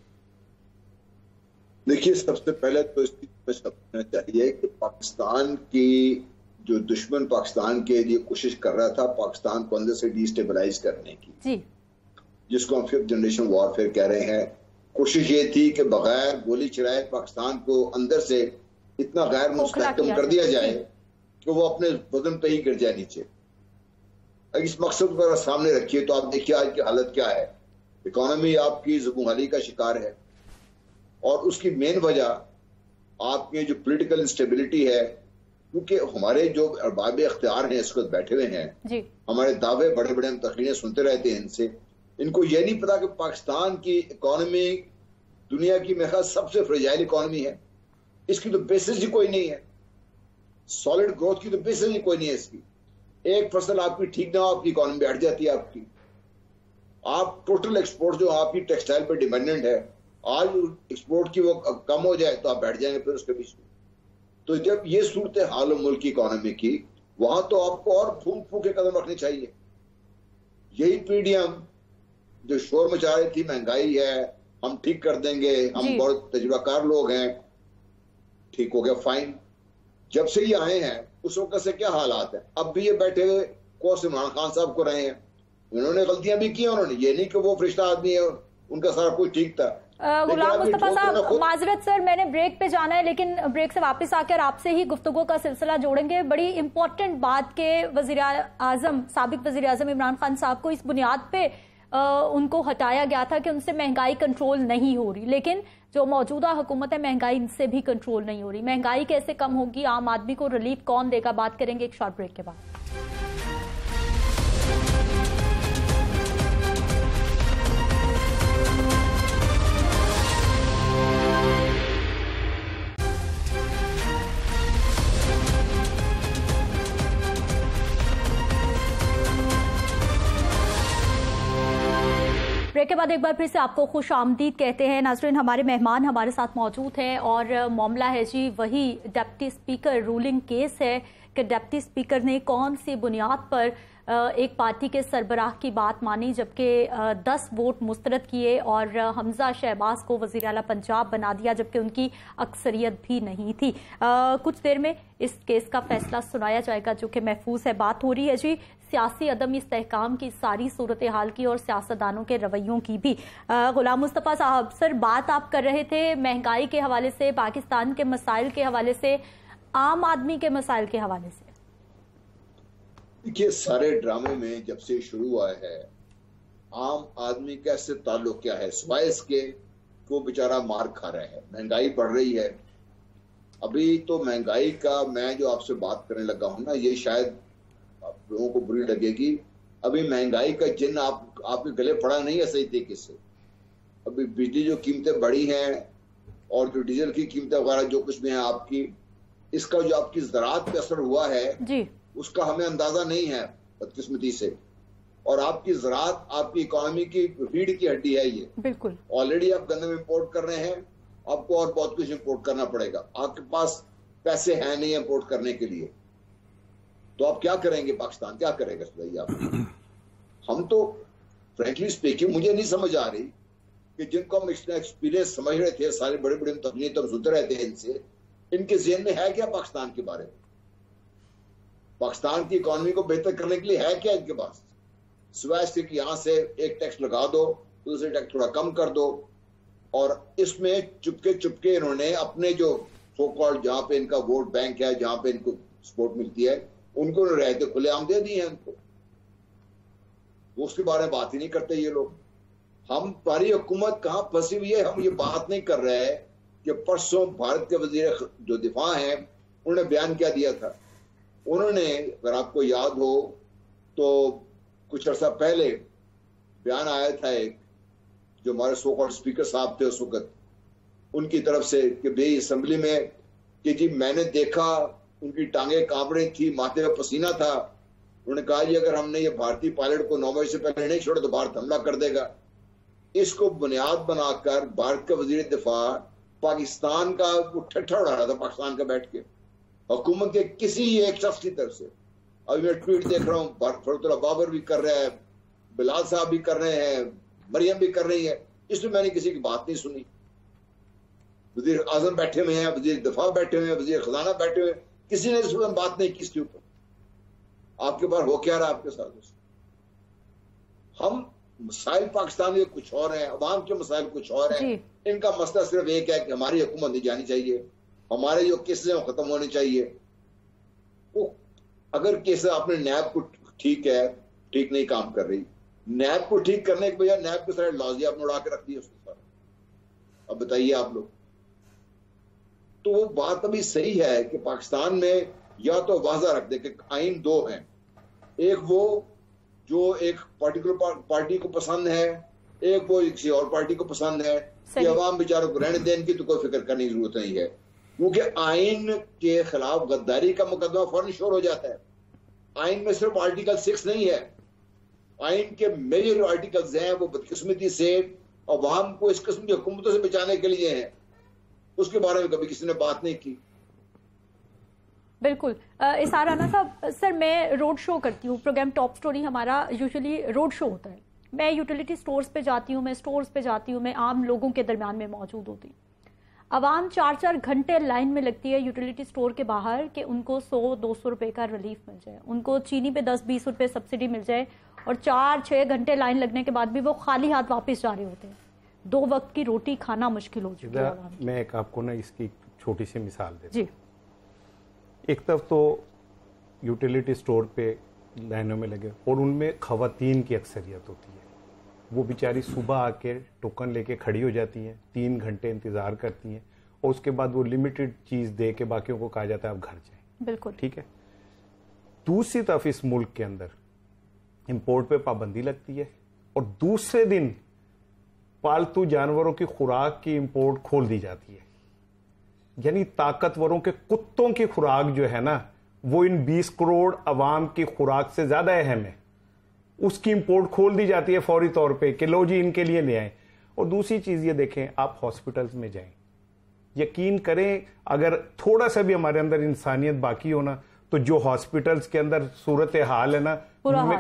देखिए, सबसे पहले तो इस चीज पे समझना चाहिए कि पाकिस्तान की जो दुश्मन पाकिस्तान के लिए कोशिश कर रहा था पाकिस्तान को अंदर से डिस्टेबलाइज करने की, जी, जिसको हम 5th जनरेशन वॉरफेयर कह रहे हैं, कोशिश ये थी कि बगैर गोली चलाए पाकिस्तान को अंदर से इतना गैर मुस्तहकम कर दिया जाए कि वो अपने वजन पे ही गिर जाए नीचे। इस मकसद को अगर सामने रखिए तो आप देखिए आज की हालत क्या है। इकोनॉमी आपकी ज़बूहाली का शिकार है और उसकी मेन वजह आपकी जो पॉलिटिकल इंस्टेबिलिटी है, क्योंकि हमारे जो अरबाब इख्तियार हैं इस वक्त बैठे हुए हैं जी, हमारे दावे बड़े बड़े तकरीरें सुनते रहते हैं इनसे, इनको ये नहीं पता कि पाकिस्तान की इकोनॉमी दुनिया की मेरे ख्याल सबसे फ्रेजाइल इकोनॉमी है। इसकी तो बेसिस ही कोई नहीं है, सॉलिड ग्रोथ की तो बेसिस ही कोई नहीं है इसकी। एक फसल आपकी ठीक ना हो, आपकी इकोनॉमी बैठ जाती है आपकी। आप टोटल एक्सपोर्ट जो आपकी टेक्सटाइल पर डिपेंडेंट है, आज एक्सपोर्ट की वो कम हो जाए तो आप बैठ जाएंगे फिर उसके बीच में। तो जब ये सूरत हाल मुल्क की इकोनॉमी की, वहां तो आपको और फूंक फूंक के कदम रखने चाहिए। यही पीडीएम जो शोर मचा रही थी महंगाई है, हम ठीक कर देंगे, हम बहुत तजुर्बाकार लोग हैं, ठीक हो गया, फाइन। जब से ये आए हैं उस वक्त से क्या हालात है? अब भी ये बैठे हुए कोर्स इमरान खान साहब को रहे हैं, उन्होंने गलतियां भी की, उन्होंने ये नहीं कि वो फरिश्ता आदमी है, उनका सारा कुछ ठीक था। गुलाम मुस्तफा साहब, माजरत सर, मैंने ब्रेक पे जाना है, लेकिन ब्रेक से वापस आकर आपसे ही गुफ्तगू का सिलसिला जोड़ेंगे। बड़ी इंपॉर्टेंट बात के वजीर आजम, साबिक वजीर आजम इमरान खान साहब को इस बुनियाद पे उनको हटाया गया था कि उनसे महंगाई कंट्रोल नहीं हो रही, लेकिन जो मौजूदा हुकूमत है महंगाई इनसे भी कंट्रोल नहीं हो रही। महंगाई कैसे कम होगी, आम आदमी को रिलीफ कौन देगा, बात करेंगे एक शॉर्ट ब्रेक के बाद। ब्रेक के बाद एक बार फिर से आपको खुश आमदीद कहते हैं। नाज़रीन, हमारे मेहमान हमारे साथ मौजूद हैं और मामला है जी वही डिप्टी स्पीकर रूलिंग केस है कि डिप्टी स्पीकर ने कौन सी बुनियाद पर एक पार्टी के सरबराह की बात मानी, जबकि 10 वोट मुस्तरद किए और हमजा शहबाज को वज़ीर आला पंजाब बना दिया, जबकि उनकी अक्सरियत भी नहीं थी। कुछ देर में इस केस का फैसला सुनाया जाएगा जो कि महफूज है। बात हो रही है जी सियासी अदम इस्तेहकाम की सारी सूरत हाल की और सियासतदानों के रवैयों की भी। गुलाम मुस्तफा साहब, सर बात आप कर रहे थे महंगाई के हवाले से, पाकिस्तान के मसाइल के हवाले से, आम आदमी के मसाइल के हवाले से। देखिए, सारे ड्रामे में जब से शुरू हुआ है आम आदमी का इससे ताल्लुक क्या है? सिवाय इसके को बेचारा मार खा रहा है, महंगाई बढ़ रही है। अभी तो महंगाई का मैं जो आपसे बात करने लगा हूं ना, ये शायद आप लोगों को बुरी लगेगी। अभी महंगाई का जिन आपके गले पड़ा नहीं है सही तरीके से। अभी बिजली जो कीमतें बढ़ी हैं और जो डीजल की कीमतें वगैरह जो कुछ भी है आपकी, इसका जो आपकी ज़राअत पे असर हुआ है जी, उसका हमें अंदाजा नहीं है बदकिस्मती से। और आपकी ज़राअत आपकी इकोनॉमी की रीढ़ की हड्डी है ये। बिल्कुल, ऑलरेडी आप गंदम इंपोर्ट कर रहे हैं, आपको और बहुत कुछ इंपोर्ट करना पड़ेगा। आपके पास पैसे हैं नहीं इंपोर्ट करने के लिए, तो आप क्या करेंगे? पाकिस्तान क्या करेगा भाई आप? हम तो फ्रेंकली स्पीकिंग मुझे नहीं समझ आ रही कि जिनको हम एक्सपीरियंस समझ रहे थे, सारे बड़े बड़े तकनीक तो हम सुनते रहते हैं इनसे, इनके ज़हन में है क्या पाकिस्तान के बारे में? पाकिस्तान की इकोनॉमी को बेहतर करने के लिए है क्या इनके पास? सिवाय इसके कि यहाँ से एक टैक्स लगा दो, दूसरे टैक्स थोड़ा कम कर दो, और इसमें चुपके चुपके इन्होंने अपने जो सो कॉल्ड जहाँ पे इनका वोट बैंक है, जहाँ पे इनको सपोर्ट मिलती है, उनको रहते खुलेआम दे दिए हैं उनको। वो उसके बारे में बात ही नहीं करते ये लोग। हमारी हुकूमत कहाँ फंसी हुई है हम ये बात नहीं कर रहे हैं कि परसों भारत के वजीर जो दिफा हैं उन्होंने बयान क्या दिया था। उन्होंने, अगर आपको याद हो तो कुछ अर्सा पहले बयान आया था एक, जो हमारे सो कॉल्ड स्पीकर साहब थे उस वक्त, उनकी तरफ से कि भाई असेंबली में कि जी मैंने देखा उनकी टांगे कांप रही थी, माथे में पसीना था। उन्होंने कहा जी अगर हमने ये भारतीय पायलट को 9 बजे से पहले नहीं छोड़ा तो भारत हमला कर देगा। इसको बुनियाद बनाकर भारत का वजीर दिफा पाकिस्तान का ठट्ठा उड़ा रहा था, पाकिस्तान का बैठ के हुकूमत के किसी एक शख्स की तरफ से। अभी मैं ट्वीट देख रहा हूँ, फरुतुल्लाह बाबर भी कर रहा है, बिलाल साहब भी कर रहे हैं, मरियम भी कर रही है, इसमें मैंने किसी की बात नहीं सुनी। वजीर आजम बैठे हुए हैं, वजीर दिफा बैठे हुए हैं, वजीर खजाना बैठे हुए हैं, किसी ने इसमें बात नहीं की इसके ऊपर। आपके पास हो क्या रहा आपके साथ? हम मसाइल पाकिस्तान के कुछ और हैं, अवाम के मसाइल कुछ और हैं। इनका मसला सिर्फ एक है कि हमारी हुकूमत नहीं जानी चाहिए, हमारे जो केसेस हैं वो खत्म होने चाहिए। वो अगर केस आपने नैब को ठीक नहीं काम कर रही, नैब को ठीक करने के बजाय नैब के सारे लॉज आपने उड़ा के रख दिया उसके साथ। अब बताइए आप लोग, तो वो बात अभी सही है कि पाकिस्तान में या तो वाज़ा रख दे कि आइन दो हैं, एक वो जो एक पर्टिकुलर पार्टी को पसंद है, एक वो किसी और पार्टी को पसंद है, कि अवाम बेचारों को रहने देने की तो कोई फिक्र करने की जरूरत नहीं है, क्योंकि आइन के खिलाफ गद्दारी का मुकदमा फौरन शुरू हो जाता है। आइन में सिर्फ आर्टिकल 6 नहीं है, आइन के मेजर आर्टिकल्स हैं, वो बदकिस्मती से अवाम को इस किस्म की हुकूमतों से बचाने के लिए हैं। उसके बारे में कभी किसी ने बात नहीं की। बिल्कुल। इसार राना साहब, सर मैं रोड शो करती हूँ, प्रोग्राम टॉप स्टोरी हमारा यूजुअली रोड शो होता है। मैं यूटिलिटी स्टोर्स पे जाती हूँ, मैं स्टोर्स पे जाती हूँ, मैं आम लोगों के दरमियान में मौजूद होती हूँ। अवाम 4-4 घंटे लाइन में लगती है यूटिलिटी स्टोर के बाहर कि उनको 100-200 रुपए का रिलीफ मिल जाए, उनको चीनी पे 10-20 रुपए सब्सिडी मिल जाए, और 4-6 घंटे लाइन लगने के बाद भी वो खाली हाथ वापस जा रहे होते हैं। 2 वक्त की रोटी खाना मुश्किल हो चुका है। मैं एक आपको ना इसकी छोटी सी मिसाल देता हूं। जी, एक तरफ तो यूटिलिटी स्टोर पे लाइनों में लगे और उनमें खवातीन की अक्सरियत होती है। वो बेचारी सुबह आके टोकन लेके खड़ी हो जाती हैं, 3 घंटे इंतज़ार करती हैं, और उसके बाद वो लिमिटेड चीज़ दे के बाकियों को कहा जाता है आप घर जाएं। बिल्कुल ठीक है। दूसरी तरफ इस मुल्क के अंदर इंपोर्ट पे पाबंदी लगती है और दूसरे दिन पालतू जानवरों की खुराक की इंपोर्ट खोल दी जाती है। यानी ताकतवरों के कुत्तों की खुराक जो है ना, वो इन 20 करोड़ अवाम की खुराक से ज्यादा अहम है। उसकी इंपोर्ट खोल दी जाती है फौरी तौर पे कि लो जी इनके लिए ले आए। और दूसरी चीज ये देखें, आप हॉस्पिटल्स में जाएं, यकीन करें अगर थोड़ा सा भी हमारे अंदर इंसानियत बाकी हो ना, तो जो हॉस्पिटल्स के अंदर सूरत हाल है ना,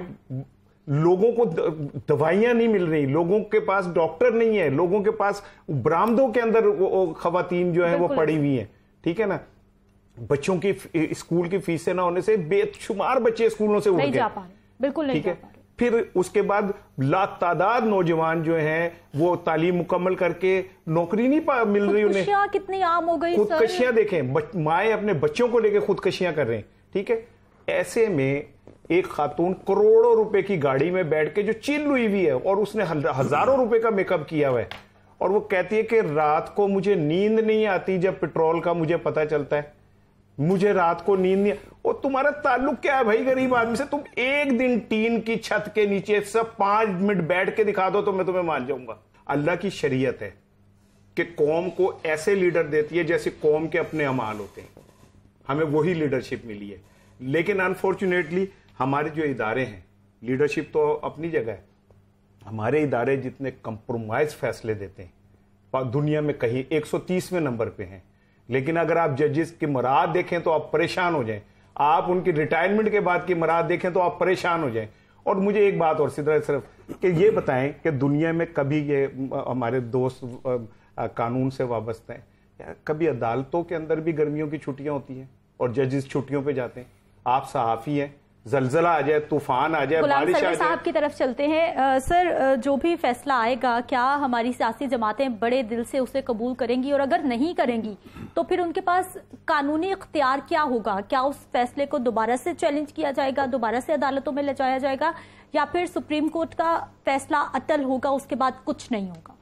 लोगों को दवाइयां नहीं मिल रही, लोगों के पास डॉक्टर नहीं है, लोगों के पास बरामदों के अंदर खवातीन जो है वो पड़ी हुई हैं। ठीक है ना, बच्चों की स्कूल की फीसें ना होने से बेशुमार बच्चे स्कूलों से उड़ गए, बिल्कुल नहीं। ठीक है। फिर उसके बाद लातादाद नौजवान जो हैं वो तालीम मुकम्मल करके नौकरी नहीं मिल रही उन्हें। कितनी आम हो गई, खुदकशियां देखें, माए अपने बच्चों को लेकर खुदकशियां कर रहे हैं। ठीक है। ऐसे में एक खातून करोड़ों रुपए की गाड़ी में बैठ के जो चिल हुई हुई है और उसने हजारों रुपए का मेकअप किया हुआ है, और वो कहती है कि रात को मुझे नींद नहीं आती जब पेट्रोल का मुझे पता चलता है, मुझे रात को नींद नहीं। और तुम्हारा ताल्लुक क्या है भाई गरीब आदमी से? तुम एक दिन टीन की छत के नीचे सब 5 मिनट बैठ के दिखा दो तो मैं तुम्हें मान जाऊंगा। अल्लाह की शरीयत है कि कौम को ऐसे लीडर देती है जैसे कौम के अपने अमाल होते हैं। हमें वही लीडरशिप मिली है, लेकिन अनफॉर्चुनेटली हमारे जो इदारे हैं, लीडरशिप तो अपनी जगह है, हमारे इदारे जितने कंप्रोमाइज फैसले देते हैं दुनिया में कहीं 130वें नंबर पे हैं। लेकिन अगर आप जजेस की मराद देखें तो आप परेशान हो जाएं, आप उनकी रिटायरमेंट के बाद की मराद देखें तो आप परेशान हो जाएं। और मुझे एक बात और सिर्फ कि ये बताएं कि दुनिया में कभी ये हमारे दोस्त कानून से वाबस्ते हैं, कभी अदालतों के अंदर भी गर्मियों की छुट्टियां होती हैं और जजेस छुट्टियों पे जाते हैं? आप सहाफी हैं, जलजला आ जाए, तूफान आ जाए, बारिश आ जाए। साहब की तरफ चलते हैं। सर, जो भी फैसला आएगा, क्या हमारी सियासी जमातें बड़े दिल से उसे कबूल करेंगी? और अगर नहीं करेंगी तो फिर उनके पास कानूनी इख्तियार क्या होगा? क्या उस फैसले को दोबारा से चैलेंज किया जाएगा, दोबारा से अदालतों में ले जाया जाएगा, या फिर सुप्रीम कोर्ट का फैसला अटल होगा, उसके बाद कुछ नहीं होगा?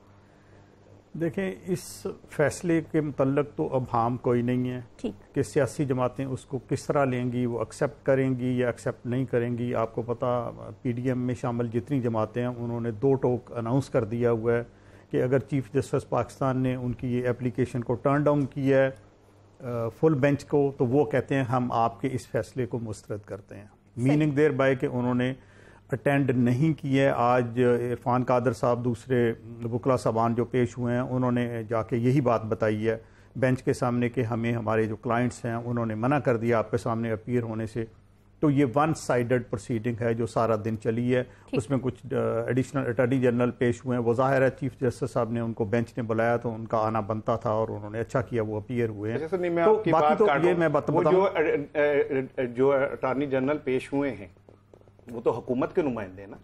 देखें, इस फैसले के मुतल्लक तो अब हाम कोई नहीं है कि सियासी जमातें उसको किस तरह लेंगी, वो एक्सेप्ट करेंगी या एक्सेप्ट नहीं करेंगी। आपको पता, पीडीएम में शामिल जितनी जमातें हैं उन्होंने 2 टोक अनाउंस कर दिया हुआ है कि अगर चीफ जस्टिस पाकिस्तान ने उनकी ये एप्लीकेशन को टर्न डाउन किया है फुल बेंच को, तो वो कहते हैं हम आपके इस फैसले को मुस्तरद करते हैं। मीनिंग देयर बाय कि उन्होंने अटेंड नहीं किया। आज इरफान कादर साहब, दूसरे वकला साहबान जो पेश हुए हैं, उन्होंने जाके यही बात बताई है बेंच के सामने कि हमें हमारे जो क्लाइंट्स हैं उन्होंने मना कर दिया आपके सामने अपीयर होने से। तो ये वन साइडेड प्रोसीडिंग है जो सारा दिन चली है। उसमें कुछ एडिशनल अटॉर्नी जनरल पेश हुए हैं। वो जाहिर है चीफ जस्टिस साहब ने उनको बेंच ने बुलाया तो उनका आना बनता था और उन्होंने अच्छा किया, वो अपीयर हुए हैं। तो बाकी तो ये मैं बताऊं, जो अटॉर्नी जनरल पेश हुए हैं वो तो हुकूमत के नुमाइंदे हैं ना,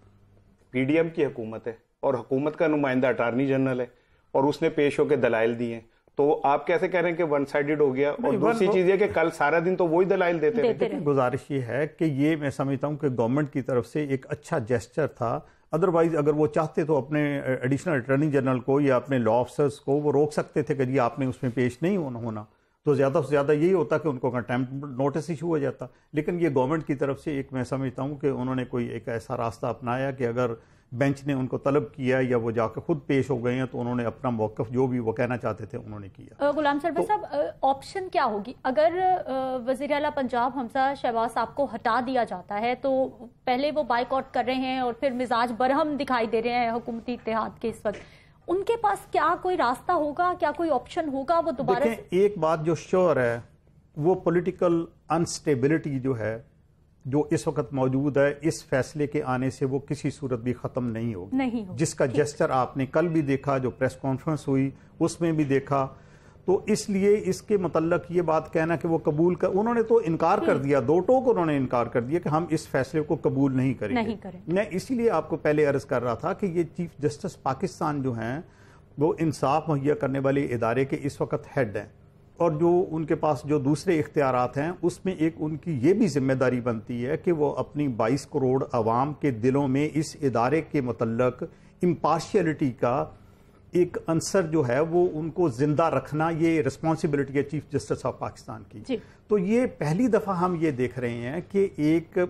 पीडीएम की हुकूमत है और हुकूमत का नुमाइंदा अटॉर्नी जनरल है और उसने पेश होकर दलाइल दिए हैं। तो आप कैसे कह रहे हैं कि वन साइडेड हो गया? और दूसरी चीज है कि कल सारा दिन तो वही दलाइल देते रहे। गुजारिश ये है कि ये मैं समझता हूं कि गवर्नमेंट की तरफ से एक अच्छा जेस्चर था। अदरवाइज अगर वो चाहते तो अपने एडिशनल अटॉर्नी जनरल को या अपने लॉ ऑफिसर्स को वो रोक सकते थे कि जी आपने उसमें पेश नहीं होना, तो ज़्यादा से ज़्यादा यही होता कि उनको कंटेम्प्ट नोटिस इशू हो जाता। लेकिन ये गवर्नमेंट की तरफ से एक मैं समझता हूँ कि उन्होंने कोई एक ऐसा रास्ता अपनाया कि अगर बेंच ने उनको तलब किया या वो जाकर खुद पेश हो गए हैं तो उन्होंने अपना मौक़िफ़ जो भी वो कहना चाहते थे उन्होंने किया। गुलाम सरवर साहब, ऑप्शन क्या होगी अगर वज़ीर आला पंजाब हमजा शहबाज साहब को हटा दिया जाता है? तो पहले वो बाइकआउट कर रहे हैं और फिर मिजाज बरहम दिखाई दे रहे हैं हुकूमती इत्तेहाद के इस वक्त। उनके पास क्या कोई रास्ता होगा, क्या कोई ऑप्शन होगा वो दोबारा? एक बात जो श्योर है वो पॉलिटिकल अनस्टेबिलिटी जो है जो इस वक्त मौजूद है, इस फैसले के आने से वो किसी सूरत भी खत्म नहीं होगी। जिसका जेस्चर आपने कल भी देखा, जो प्रेस कॉन्फ्रेंस हुई उसमें भी देखा। तो इसलिए इसके मतलब ये बात कहना कि वो कबूल कर, उन्होंने तो इनकार कर दिया, दो टोक उन्होंने इनकार कर दिया कि हम इस फैसले को कबूल नहीं करेंगे। मैं इसीलिए आपको पहले अर्ज कर रहा था कि ये चीफ जस्टिस पाकिस्तान जो हैं वो इंसाफ मुहैया करने वाले इदारे के इस वक्त हेड हैं और जो उनके पास जो दूसरे इख्तियारात हैं उसमें एक उनकी ये भी जिम्मेदारी बनती है कि वो अपनी 22 करोड़ अवाम के दिलों में इस इदारे के मुतल्लक इम्पार्शियलिटी का एक अंसर जो है वो उनको जिंदा रखना, ये रिस्पॉन्सिबिलिटी है चीफ जस्टिस ऑफ पाकिस्तान की। तो ये पहली दफा हम ये देख रहे हैं कि एक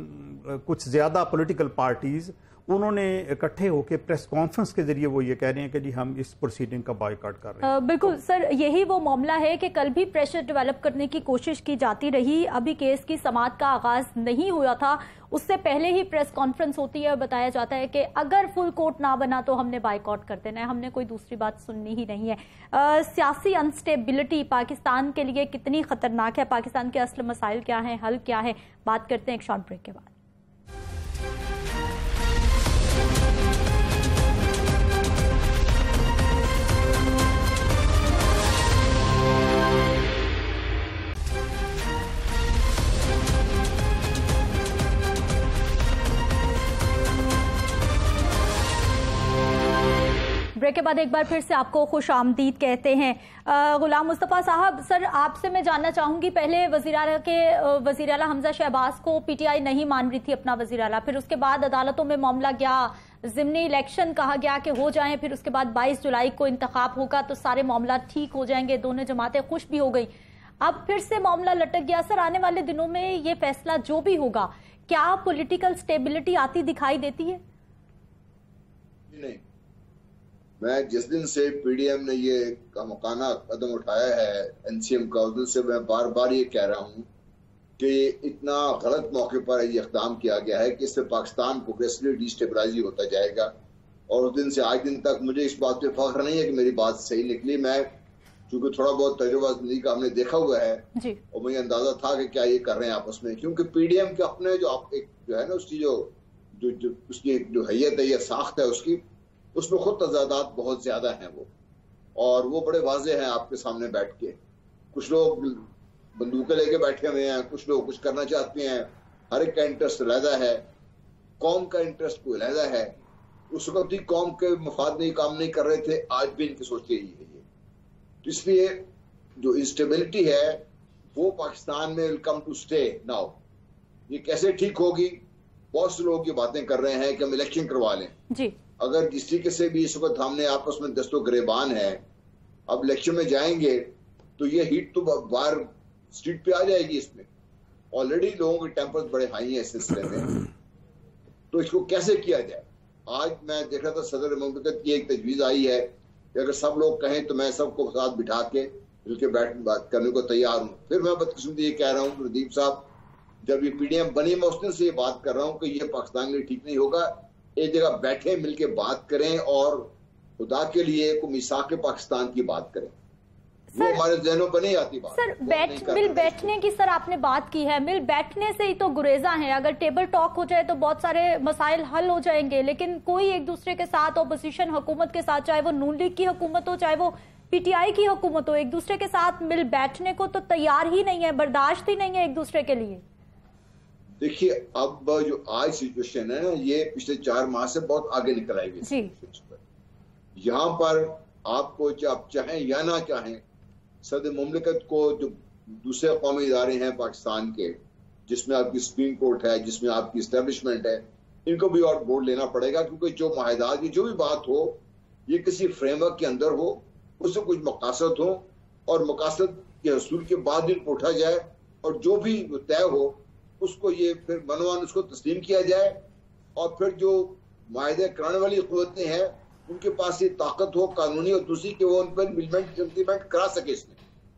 कुछ ज्यादा पॉलिटिकल पार्टीज उन्होंने इकट्ठे होकर प्रेस कॉन्फ्रेंस के जरिए वो ये कह रहे हैं कि जी हम इस प्रोसीडिंग का बॉयकॉट कर रहे हैं। बिल्कुल सर, यही वो मामला है कि कल भी प्रेशर डेवलप करने की कोशिश की जाती रही। अभी केस की समाअत का आगाज नहीं हुआ था, उससे पहले ही प्रेस कॉन्फ्रेंस होती है और बताया जाता है कि अगर फुल कोर्ट ना बना तो हमने बाइकआउट कर देना है, हमने कोई दूसरी बात सुननी ही नहीं है। सियासी अनस्टेबिलिटी पाकिस्तान के लिए कितनी खतरनाक है, पाकिस्तान के असल मसाइल क्या हैं, हल क्या है, बात करते हैं एक शॉर्ट ब्रेक के बाद। ब्रेक के बाद एक बार फिर से आपको खुश आमदीद कहते हैं। गुलाम मुस्तफ़ा साहब, सर आपसे मैं जानना चाहूंगी, पहले वज़ीर आला हमजा शहबाज को पीटीआई नहीं मान रही थी अपना वज़ीर आला, फिर उसके बाद अदालतों में मामला गया, ज़िमनी इलेक्शन कहा गया कि हो जाएं, फिर उसके बाद 22 जुलाई को इंतखाब होगा तो सारे मामला ठीक हो जाएंगे, दोनों जमातें खुश भी हो गई। अब फिर से मामला लटक गया। सर आने वाले दिनों में ये फैसला जो भी होगा, क्या पॉलिटिकल स्टेबिलिटी आती दिखाई देती है? नहीं, मैं जिस दिन से पीडीएम ने ये कामकाना कदम उठाया है एनसीएम का, उस दिन से मैं बार बार ये कह रहा हूँ कि इतना गलत मौके पर ये इक़दाम किया गया है कि इससे पाकिस्तान प्रोग्रेसिवली डिस्टेबलाइज होता जाएगा। और उस दिन से आज दिन तक मुझे इस बात पे फख्र नहीं है कि मेरी बात सही निकली। मैं चूंकि थोड़ा बहुत तजुर्बा जिंदगी का हमने देखा हुआ है और मुझे अंदाजा था कि क्या ये कर रहे हैं आपस में, क्योंकि पीडीएम के अपने जो है ना उसकी जो उसकी जो हैयत है या साख्त है उसकी, उसमें खुद तजादात बहुत ज्यादा हैं वो, और वो बड़े वाजे हैं आपके सामने बैठ के। कुछ लोग बंदूकें लेके बैठे हुए हैं, कुछ लोग कुछ करना चाहते हैं, हर एक का इंटरेस्ट अलहदा है, कौम का इंटरेस्ट कोई अलहदा है। उस वक्त ही कौम के मफाद में काम नहीं कर रहे थे, आज भी इनकी सोच यही है। तो इसलिए जो इंस्टेबिलिटी है वो पाकिस्तान में will come to stay now. ये कैसे ठीक होगी? बहुत से लोग ये बातें कर रहे हैं कि हम इलेक्शन करवा लें जी। अगर जिस तरीके से भी इस वक्त हमने आपस में दस्तो गिरेबान है, अब इलेक्शन में जाएंगे तो ये हीट तो बाहर स्ट्रीट पे आ जाएगी। इसमें ऑलरेडी लोगों के टेम्पर्स बड़े हाई हैं इस सिलसिले में, तो इसको कैसे किया जाए? आज मैं देख रहा था सदर मुमलिकत की एक तजवीज आई है कि अगर सब लोग कहें तो मैं सबको साथ बिठा के मिलकर बैठ बात करने को तैयार हूँ। फिर मैं बदकिस्मती ये कह रहा हूँ प्रदीप साहब, जब ये पीडीएम बनी मैं उस दिन से ये बात कर रहा हूँ कि ये पाकिस्तान के लिए ठीक नहीं होगा। एक जगह बैठे मिलके बात करें और खुदा के लिए को मिसाक पाकिस्तान की बात करें। वो हमारे जहनों पर नहीं आती बात। सर मिल बैठने की सर आपने बात की है, मिल बैठने से ही तो गुरेजा है। अगर टेबल टॉक हो जाए तो बहुत सारे मसाइल हल हो जाएंगे, लेकिन कोई एक दूसरे के साथ ऑपोजिशन हुकूमत के साथ, चाहे वो नून लीग की हुकूमत हो चाहे वो पीटीआई की हुकूमत हो, एक दूसरे के साथ मिल बैठने को तो तैयार ही नहीं है, बर्दाश्त ही नहीं है एक दूसरे के लिए। देखिए अब जो आज सिचुएशन है ना, ये पिछले 4 माह से बहुत आगे निकल आई हुई। यहाँ पर आपको आप चाहें या ना चाहें, सदर मुमलिकत को जो दूसरे कौमी इदारे हैं पाकिस्तान के, जिसमें आपकी सुप्रीम कोर्ट है, जिसमें आपकी इस्टेब्लिशमेंट है, इनको भी और बोर्ड लेना पड़ेगा। क्योंकि जो माहिदात की जो भी बात हो, ये किसी फ्रेमवर्क के अंदर हो, उससे कुछ मकासद हो और मकासद के हसूल के बाद इनको उठा जाए और जो भी तय हो उसको ये फिर मनोमान उसको तस्लीम किया जाए। और फिर जो माहिदे कराने वाली कुव्वतें हैं उनके पास ये ताकत हो कानूनी और दूसरी कि वो उन पर इम्प्लीमेंट करा सके। इसमें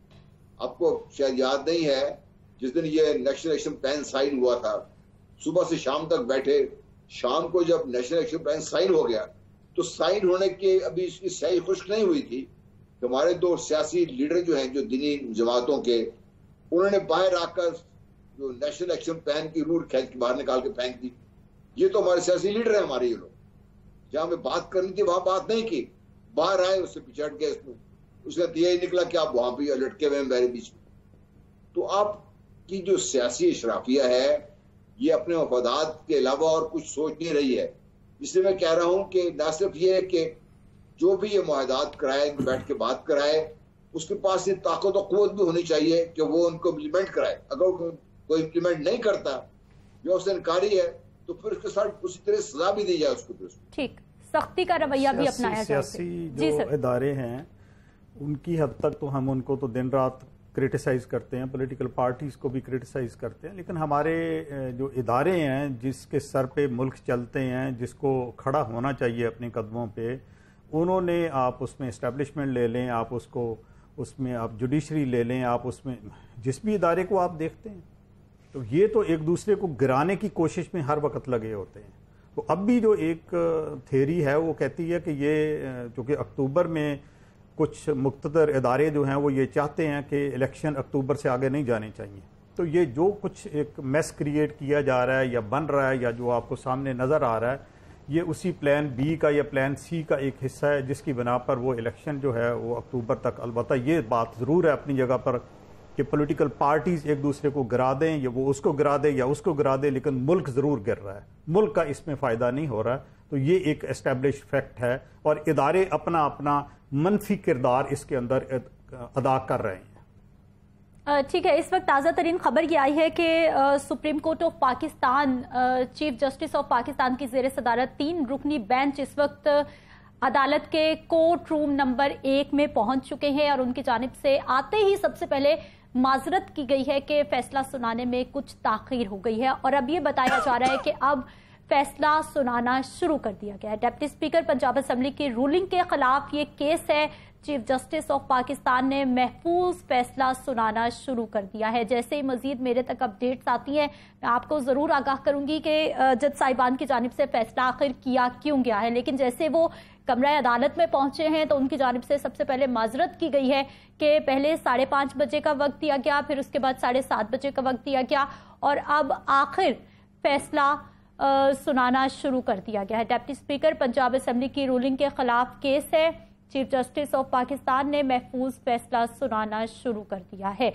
आपको शायद याद नहीं है, जिस दिन ये नेशनल एक्शन प्लान साइन हुआ था, सुबह से शाम तक बैठे, शाम को जब नेशनल एक्शन प्लान साइन हो गया तो साइन होने के अभी इसकी स्याही खुश्क नहीं हुई थी। हमारे 2 सियासी लीडर जो हैं, जो दीनी जमातों के, उन्होंने बाहर आकर जो नेशनल एक्शन प्लान की रूल खींच के बाहर निकाल के फेंक दी। ये तो हमारे सियासी लीडर हैं हमारे, ये लोग जहां हमें बात करनी थी वहां बात नहीं की, बाहर आए, उससे पिछड़ गए। उसका दिया ही निकला कि आप वहां भी लटके हुए हैं मेरे बीच में। तो आपकी जो सियासी इशराफिया है ये अपने मफादात के अलावा और कुछ सोच नहीं रही है। इसलिए मैं कह रहा हूं कि न सिर्फ ये है कि जो भी ये मुआहदात कराए, बैठ के बात कराए, उसके पास ये ताकत और कुव्वत भी होनी चाहिए कि वो उनको इम्प्लीमेंट कराए। अगर कोई इम्प्लीमेंट नहीं करता या उससे इनकारी है तो फिर उसके साथ उसी तरह सजा भी दी जाए उसको। ठीक, सख्ती का रवैया भी अपनाया जाए। सियासी जो इदारे हैं उनकी हद तक तो हम उनको तो दिन रात क्रिटिसाइज करते हैं, पॉलिटिकल पार्टीज को भी क्रिटिसाइज करते हैं, लेकिन हमारे जो इदारे हैं जिसके सर पे मुल्क चलते हैं, जिसको खड़ा होना चाहिए अपने कदमों पे, उन्होंने, आप उसमें इस्टेब्लिशमेंट ले लें, आप उसको उसमें आप जुडिशरी ले लें, आप उसमें जिस भी इदारे को आप देखते हैं, तो ये तो एक दूसरे को गिराने की कोशिश में हर वक्त लगे होते हैं। तो अब भी जो एक थ्योरी है वो कहती है कि ये चूँकि अक्टूबर में कुछ मुख्तदर इदारे जो हैं वो ये चाहते हैं कि इलेक्शन अक्टूबर से आगे नहीं जाने चाहिए। तो ये जो कुछ एक मैस क्रिएट किया जा रहा है या बन रहा है या जो आपको सामने नज़र आ रहा है, ये उसी प्लान बी का या प्लान सी का एक हिस्सा है, जिसकी बिना पर वो इलेक्शन जो है वो अक्टूबर तक, अलबत्ता ये बात ज़रूर है अपनी जगह पर कि पॉलिटिकल पार्टीज एक दूसरे को गिरा दें, या वो उसको गिरा दे या उसको गिरा दे, लेकिन मुल्क ज़रूर गिर रहा है, मुल्क का इसमें फ़ायदा नहीं हो रहा है। तो ये एक एस्टेब्लिश फैक्ट है और इदारे अपना अपना मनफी किरदार इसके अंदर अदा कर रहे हैं। ठीक है, इस वक्त ताज़ा तरीन खबर ये आई है कि supreme court of Pakistan, chief justice of Pakistan की ज़ेर सदारत 3 रुकनी बेंच इस वक्त अदालत के कोर्ट रूम नंबर 1 में पहुंच चुके हैं और उनकी जानिब से आते ही सबसे पहले माजरत की गई है कि फैसला सुनाने में कुछ ताखीर हो गई है और अब ये बताया जा रहा है कि अब फैसला सुनाना शुरू कर दिया गया है। डिप्टी स्पीकर पंजाब असेंबली की रूलिंग के खिलाफ ये केस है। चीफ जस्टिस ऑफ पाकिस्तान ने महफूज फैसला सुनाना शुरू कर दिया है। जैसे ही मजीद मेरे तक अपडेट्स आती हैं मैं आपको ज़रूर आगाह करूंगी कि जज साहिबान की जानिब से फैसला आखिर किया क्यों गया है। लेकिन जैसे वो कमरा अदालत में पहुंचे हैं तो उनकी जानिब से सबसे पहले माजरत की गई है कि पहले 5:30 बजे का वक्त दिया गया, फिर उसके बाद 7:30 बजे का वक्त दिया गया और अब आखिर फैसला सुनाना शुरू कर दिया गया है। डिप्टी स्पीकर पंजाब असेंबली की रूलिंग के खिलाफ केस है। चीफ जस्टिस ऑफ पाकिस्तान ने महफूज फैसला सुनाना शुरू कर दिया है।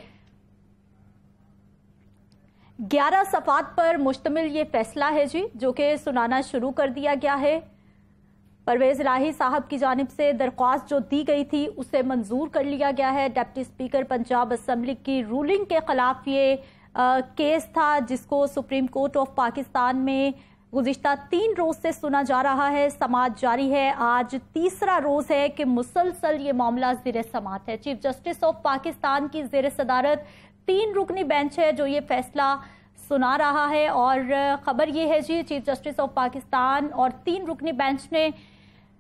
11 सफ़ात पर मुश्तमिल ये फैसला है जी, जो कि सुनाना शुरू कर दिया गया है। परवेज इलाही साहब की जानिब से दरख्वास्त जो दी गई थी उसे मंजूर कर लिया गया है। डिप्टी स्पीकर पंजाब असेंबली की रूलिंग के खिलाफ ये केस था जिसको सुप्रीम कोर्ट ऑफ पाकिस्तान में गुज़िश्ता 3 रोज से सुना जा रहा है। समाअत जारी है, आज तीसरा रोज है कि मुसलसल ये मामला ज़ेर समाअत है। चीफ जस्टिस ऑफ पाकिस्तान की ज़ेर सदारत 3 रुकनी बेंच है जो ये फैसला सुना रहा है और खबर ये है जी, चीफ जस्टिस ऑफ पाकिस्तान और 3 रुकनी बेंच ने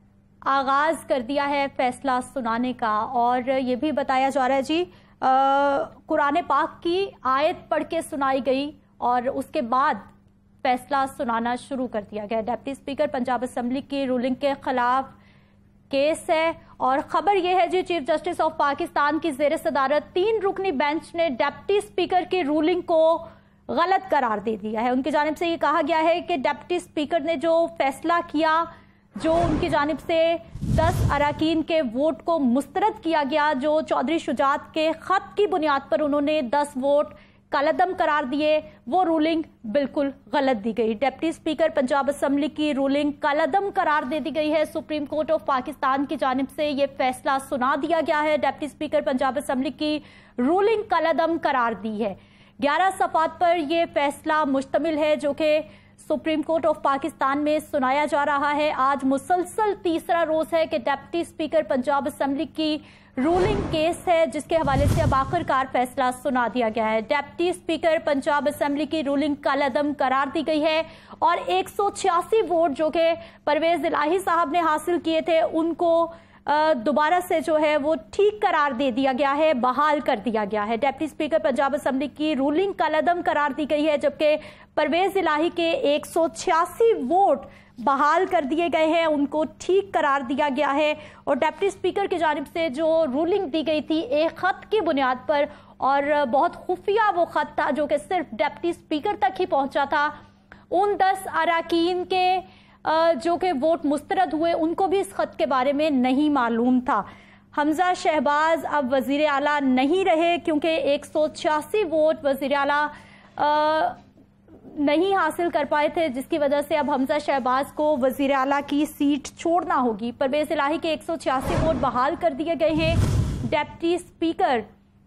आगाज कर दिया है फैसला सुनाने का और ये भी बताया जा रहा है जी कुरान पाक की आयत पढ़ के सुनाई गई और उसके बाद फैसला सुनाना शुरू कर दिया गया। डिप्टी स्पीकर पंजाब असेंबली की रूलिंग के खिलाफ केस है और खबर यह है जी चीफ जस्टिस ऑफ पाकिस्तान की जेर सदारत 3 रुकनी बेंच ने डिप्टी स्पीकर की रूलिंग को गलत करार दे दिया है। उनकी जानिब से ये कहा गया है कि डिप्टी स्पीकर ने जो फैसला किया, जो उनकी जानिब से 10 अराकीन के वोट को मुस्तरद किया गया, जो चौधरी शुजात के खत की बुनियाद पर उन्होंने 10 वोट कलअदम करार दिए, वो रूलिंग बिल्कुल गलत दी गई। डिप्टी स्पीकर पंजाब असेंबली की रूलिंग कलअदम करार दे दी गई है। सुप्रीम कोर्ट ऑफ पाकिस्तान की जानिब से ये फैसला सुना दिया गया है। डिप्टी स्पीकर पंजाब असेंबली की रूलिंग कलअदम करार दी है। 11 सफ़ात पर यह फैसला मुश्तमिल है जो कि सुप्रीम कोर्ट ऑफ पाकिस्तान में सुनाया जा रहा है। आज मुसलसल तीसरा रोज है कि डिप्टी स्पीकर पंजाब असेंबली की रूलिंग केस है जिसके हवाले से अब आखिरकार फैसला सुना दिया गया है। डिप्टी स्पीकर पंजाब असेंबली की रूलिंग कलअदम करार दी गई है और 186 वोट जो कि परवेज इलाही साहब ने हासिल किए थे उनको दोबारा से जो है वो ठीक करार दे दिया गया है, बहाल कर दिया गया है। डिप्टी स्पीकर पंजाब असेंबली की रूलिंग कलअदम करार दी गई है जबकि परवेज इलाही के 186 वोट बहाल कर दिए गए हैं, उनको ठीक करार दिया गया है। और डिप्टी स्पीकर की जानिब से जो रूलिंग दी गई थी एक खत की बुनियाद पर और बहुत खुफिया वो खत था जो कि सिर्फ डिप्टी स्पीकर तक ही पहुंचा था। उन 10 अराकीन के जो कि वोट मुस्तरद हुए उनको भी इस खत के बारे में नहीं मालूम था। हमजा शहबाज अब वजीर आला नहीं रहे क्योंकि 186 वोट वजीर आला नहीं हासिल कर पाए थे जिसकी वजह से अब हमजा शहबाज को वजीर आला की सीट छोड़ना होगी। परवेज इलाही के 186 वोट बहाल कर दिए गए हैं। डिप्टी स्पीकर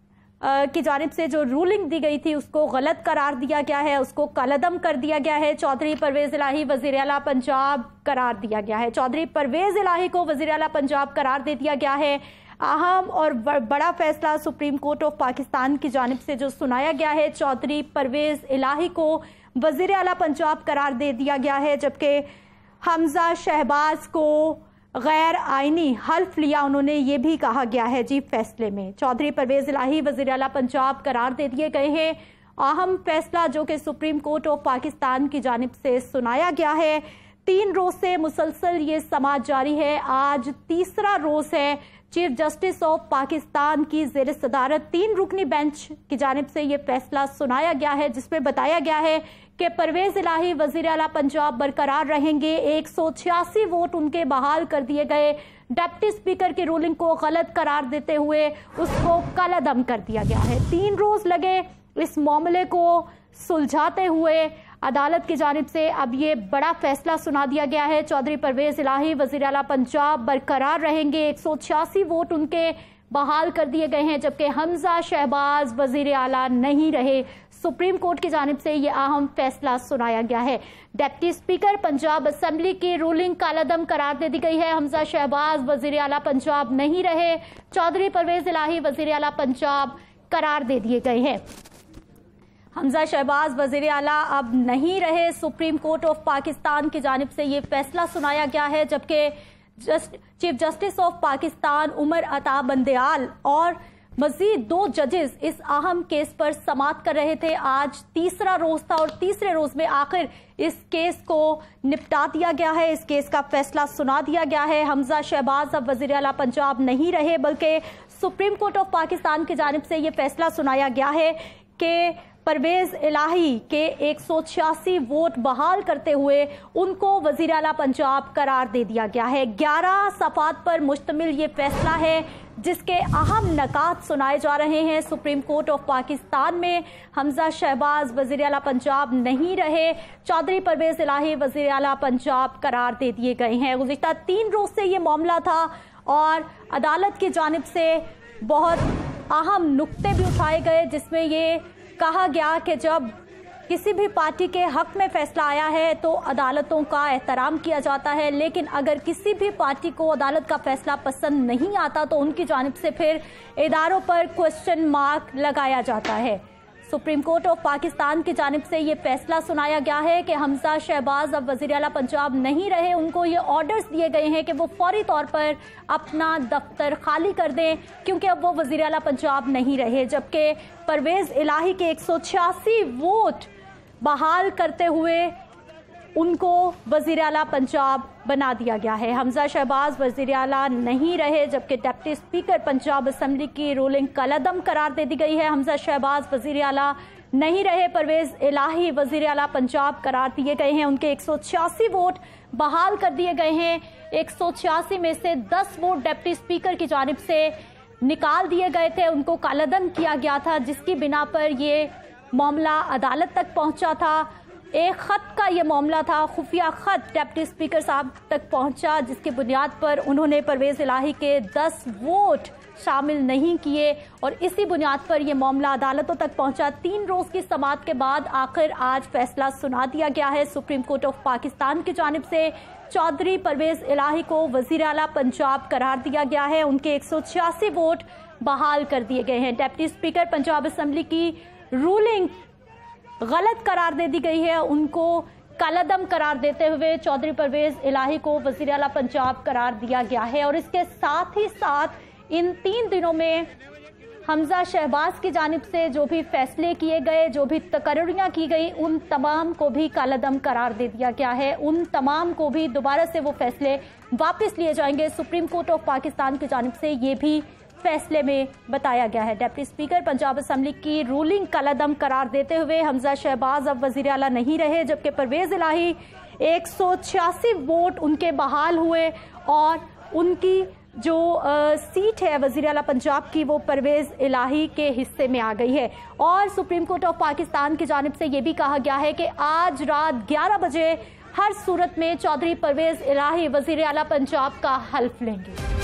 की जानिब से जो रूलिंग दी गई थी उसको गलत करार दिया गया है, उसको कलअदम कर दिया गया है। चौधरी परवेज इलाही वजीर आला पंजाब करार दिया गया है। चौधरी परवेज इलाही को वजीर आला पंजाब करार दे दिया गया है। अहम और बड़ा फैसला सुप्रीम कोर्ट ऑफ पाकिस्तान की जानिब से जो सुनाया गया है, चौधरी परवेज इलाही को वजीर आला पंजाब करार दे दिया गया है जबकि हमजा शहबाज को गैर आईनी हल्फ लिया, उन्होंने ये भी कहा गया है जी फैसले में। चौधरी परवेज इलाही वजीर आला पंजाब करार दे दिए गए हैं। अहम फैसला जो कि सुप्रीम कोर्ट ऑफ पाकिस्तान की जानिब से सुनाया गया है। 3 रोज से मुसलसल ये समाअत जारी है, आज तीसरा रोज है। चीफ जस्टिस ऑफ पाकिस्तान की जेर सदारत 3 रुकनी बेंच की जानिब से ये फैसला सुनाया गया है जिसमें बताया गया है कि परवेज इलाही वजीर आला पंजाब बरकरार रहेंगे। 186 वोट उनके बहाल कर दिए गए। डिप्टी स्पीकर की रूलिंग को गलत करार देते हुए उसको कलअदम कर दिया गया है। 3 रोज लगे इस मामले को सुलझाते हुए। अदालत की जानिब से अब ये बड़ा फैसला सुना दिया गया है। चौधरी परवेज इलाही वजीर आला पंजाब बरकरार रहेंगे। 186 वोट उनके बहाल कर दिए गए हैं जबकि हमजा शहबाज वजीर आला नहीं रहे। सुप्रीम कोर्ट की जानिब से यह अहम फैसला सुनाया गया है। डिप्टी स्पीकर पंजाब असेंबली की रूलिंग कलअदम करार दे दी गई है। हमजा शहबाज वजीर आला पंजाब नहीं रहे। चौधरी परवेज इलाही वजीर आला पंजाब करार दे दिए गए हैं। हमजा शहबाज वजीर आला अब नहीं रहे। सुप्रीम कोर्ट ऑफ पाकिस्तान की जानिब से ये फैसला सुनाया गया है जबकि chief justice of Pakistan Umar Ata Bandial और मजीद 2 जजेस इस अहम केस पर समाअत कर रहे थे। आज तीसरा रोज था और तीसरे रोज में आखिर इस केस को निपटा दिया गया है, इस केस का फैसला सुना दिया गया है। हमजा शहबाज अब वजीर आला पंजाब नहीं रहे बल्कि सुप्रीम कोर्ट ऑफ पाकिस्तान की जानिब से यह फैसला सुनाया गया है कि परवेज इलाही के 186 वोट बहाल करते हुए उनको वजीर आला पंजाब करार दे दिया गया है। 11 सफ़ात पर मुश्तमिल ये फैसला है जिसके अहम नकात सुनाए जा रहे हैं। सुप्रीम कोर्ट ऑफ पाकिस्तान में हमजा शहबाज वजीर आला पंजाब नहीं रहे। चौधरी परवेज इलाही वजीर आला पंजाब करार दे दिए गए हैं। गुज़िश्ता 3 रोज से ये मामला था और अदालत की जानिब से बहुत अहम नुक्ते भी उठाए गए जिसमें ये कहा गया कि जब किसी भी पार्टी के हक में फैसला आया है तो अदालतों का एहतराम किया जाता है, लेकिन अगर किसी भी पार्टी को अदालत का फैसला पसंद नहीं आता तो उनकी जानिब से फिर इदारों पर क्वेश्चन मार्क लगाया जाता है। सुप्रीम कोर्ट ऑफ पाकिस्तान की जानिब से ये फैसला सुनाया गया है कि हमजा शहबाज अब वजीर आला पंजाब नहीं रहे। उनको ये ऑर्डर्स दिए गए हैं कि वो फौरी तौर पर अपना दफ्तर खाली कर दें, क्योंकि अब वो वजीर आला पंजाब नहीं रहे। जबकि परवेज इलाही के 186 वोट बहाल करते हुए उनको वजीर आला पंजाब बना दिया गया है। हमजा शहबाज वजीर आला नहीं रहे, जबकि डिप्टी स्पीकर पंजाब असम्बली की रूलिंग कलअदम करार दे दी गई है। हमजा शहबाज वजीर आला नहीं रहे, परवेज इलाही वजीर आला पंजाब करार दिए गए हैं। उनके 186 वोट बहाल कर दिए गए हैं। 186 में से 10 वोट डिप्टी स्पीकर की जानिब से निकाल दिए गए थे, उनको कलअदम किया गया था, जिसकी बिना पर ये मामला अदालत तक पहुंचा था। एक खत का ये मामला था, खुफिया खत डिप्टी स्पीकर साहब तक पहुंचा, जिसकी बुनियाद पर उन्होंने परवेज इलाही के 10 वोट शामिल नहीं किए और इसी बुनियाद पर यह मामला अदालतों तक पहुंचा। 3 रोज की समाअत के बाद आखिर आज फैसला सुना दिया गया है सुप्रीम कोर्ट ऑफ पाकिस्तान की जानिब से। चौधरी परवेज इलाही को वजीर आला पंजाब करार दिया गया है। उनके 186 वोट बहाल कर दिए गए हैं। डिप्टी स्पीकर पंजाब असम्बली की रूलिंग गलत करार दे दी गई है, उनको कलअदम करार देते हुए चौधरी परवेज इलाही को वजीर आला पंजाब करार दिया गया है। और इसके साथ ही साथ इन 3 दिनों में हमजा शहबाज की जानिब से जो भी फैसले किए गए, जो भी तकर्रियां की गई, उन तमाम को भी कलअदम करार दे दिया गया है। उन तमाम को भी दोबारा से वो फैसले वापस लिए जाएंगे। सुप्रीम कोर्ट ऑफ पाकिस्तान की जानिब से ये भी फैसले में बताया गया है। डिप्टी स्पीकर पंजाब असम्बली की रूलिंग कलअदम करार देते हुए हमजा शहबाज अब वजीर आला नहीं रहे, जबकि परवेज इलाही 186 वोट उनके बहाल हुए और उनकी जो सीट है वजीर आला पंजाब की, वो परवेज इलाही के हिस्से में आ गई है। और सुप्रीम कोर्ट ऑफ पाकिस्तान की जानिब से ये भी कहा गया है कि आज रात 11 बजे हर सूरत में चौधरी परवेज इलाही वजीर आला पंजाब का हल्फ लेंगे।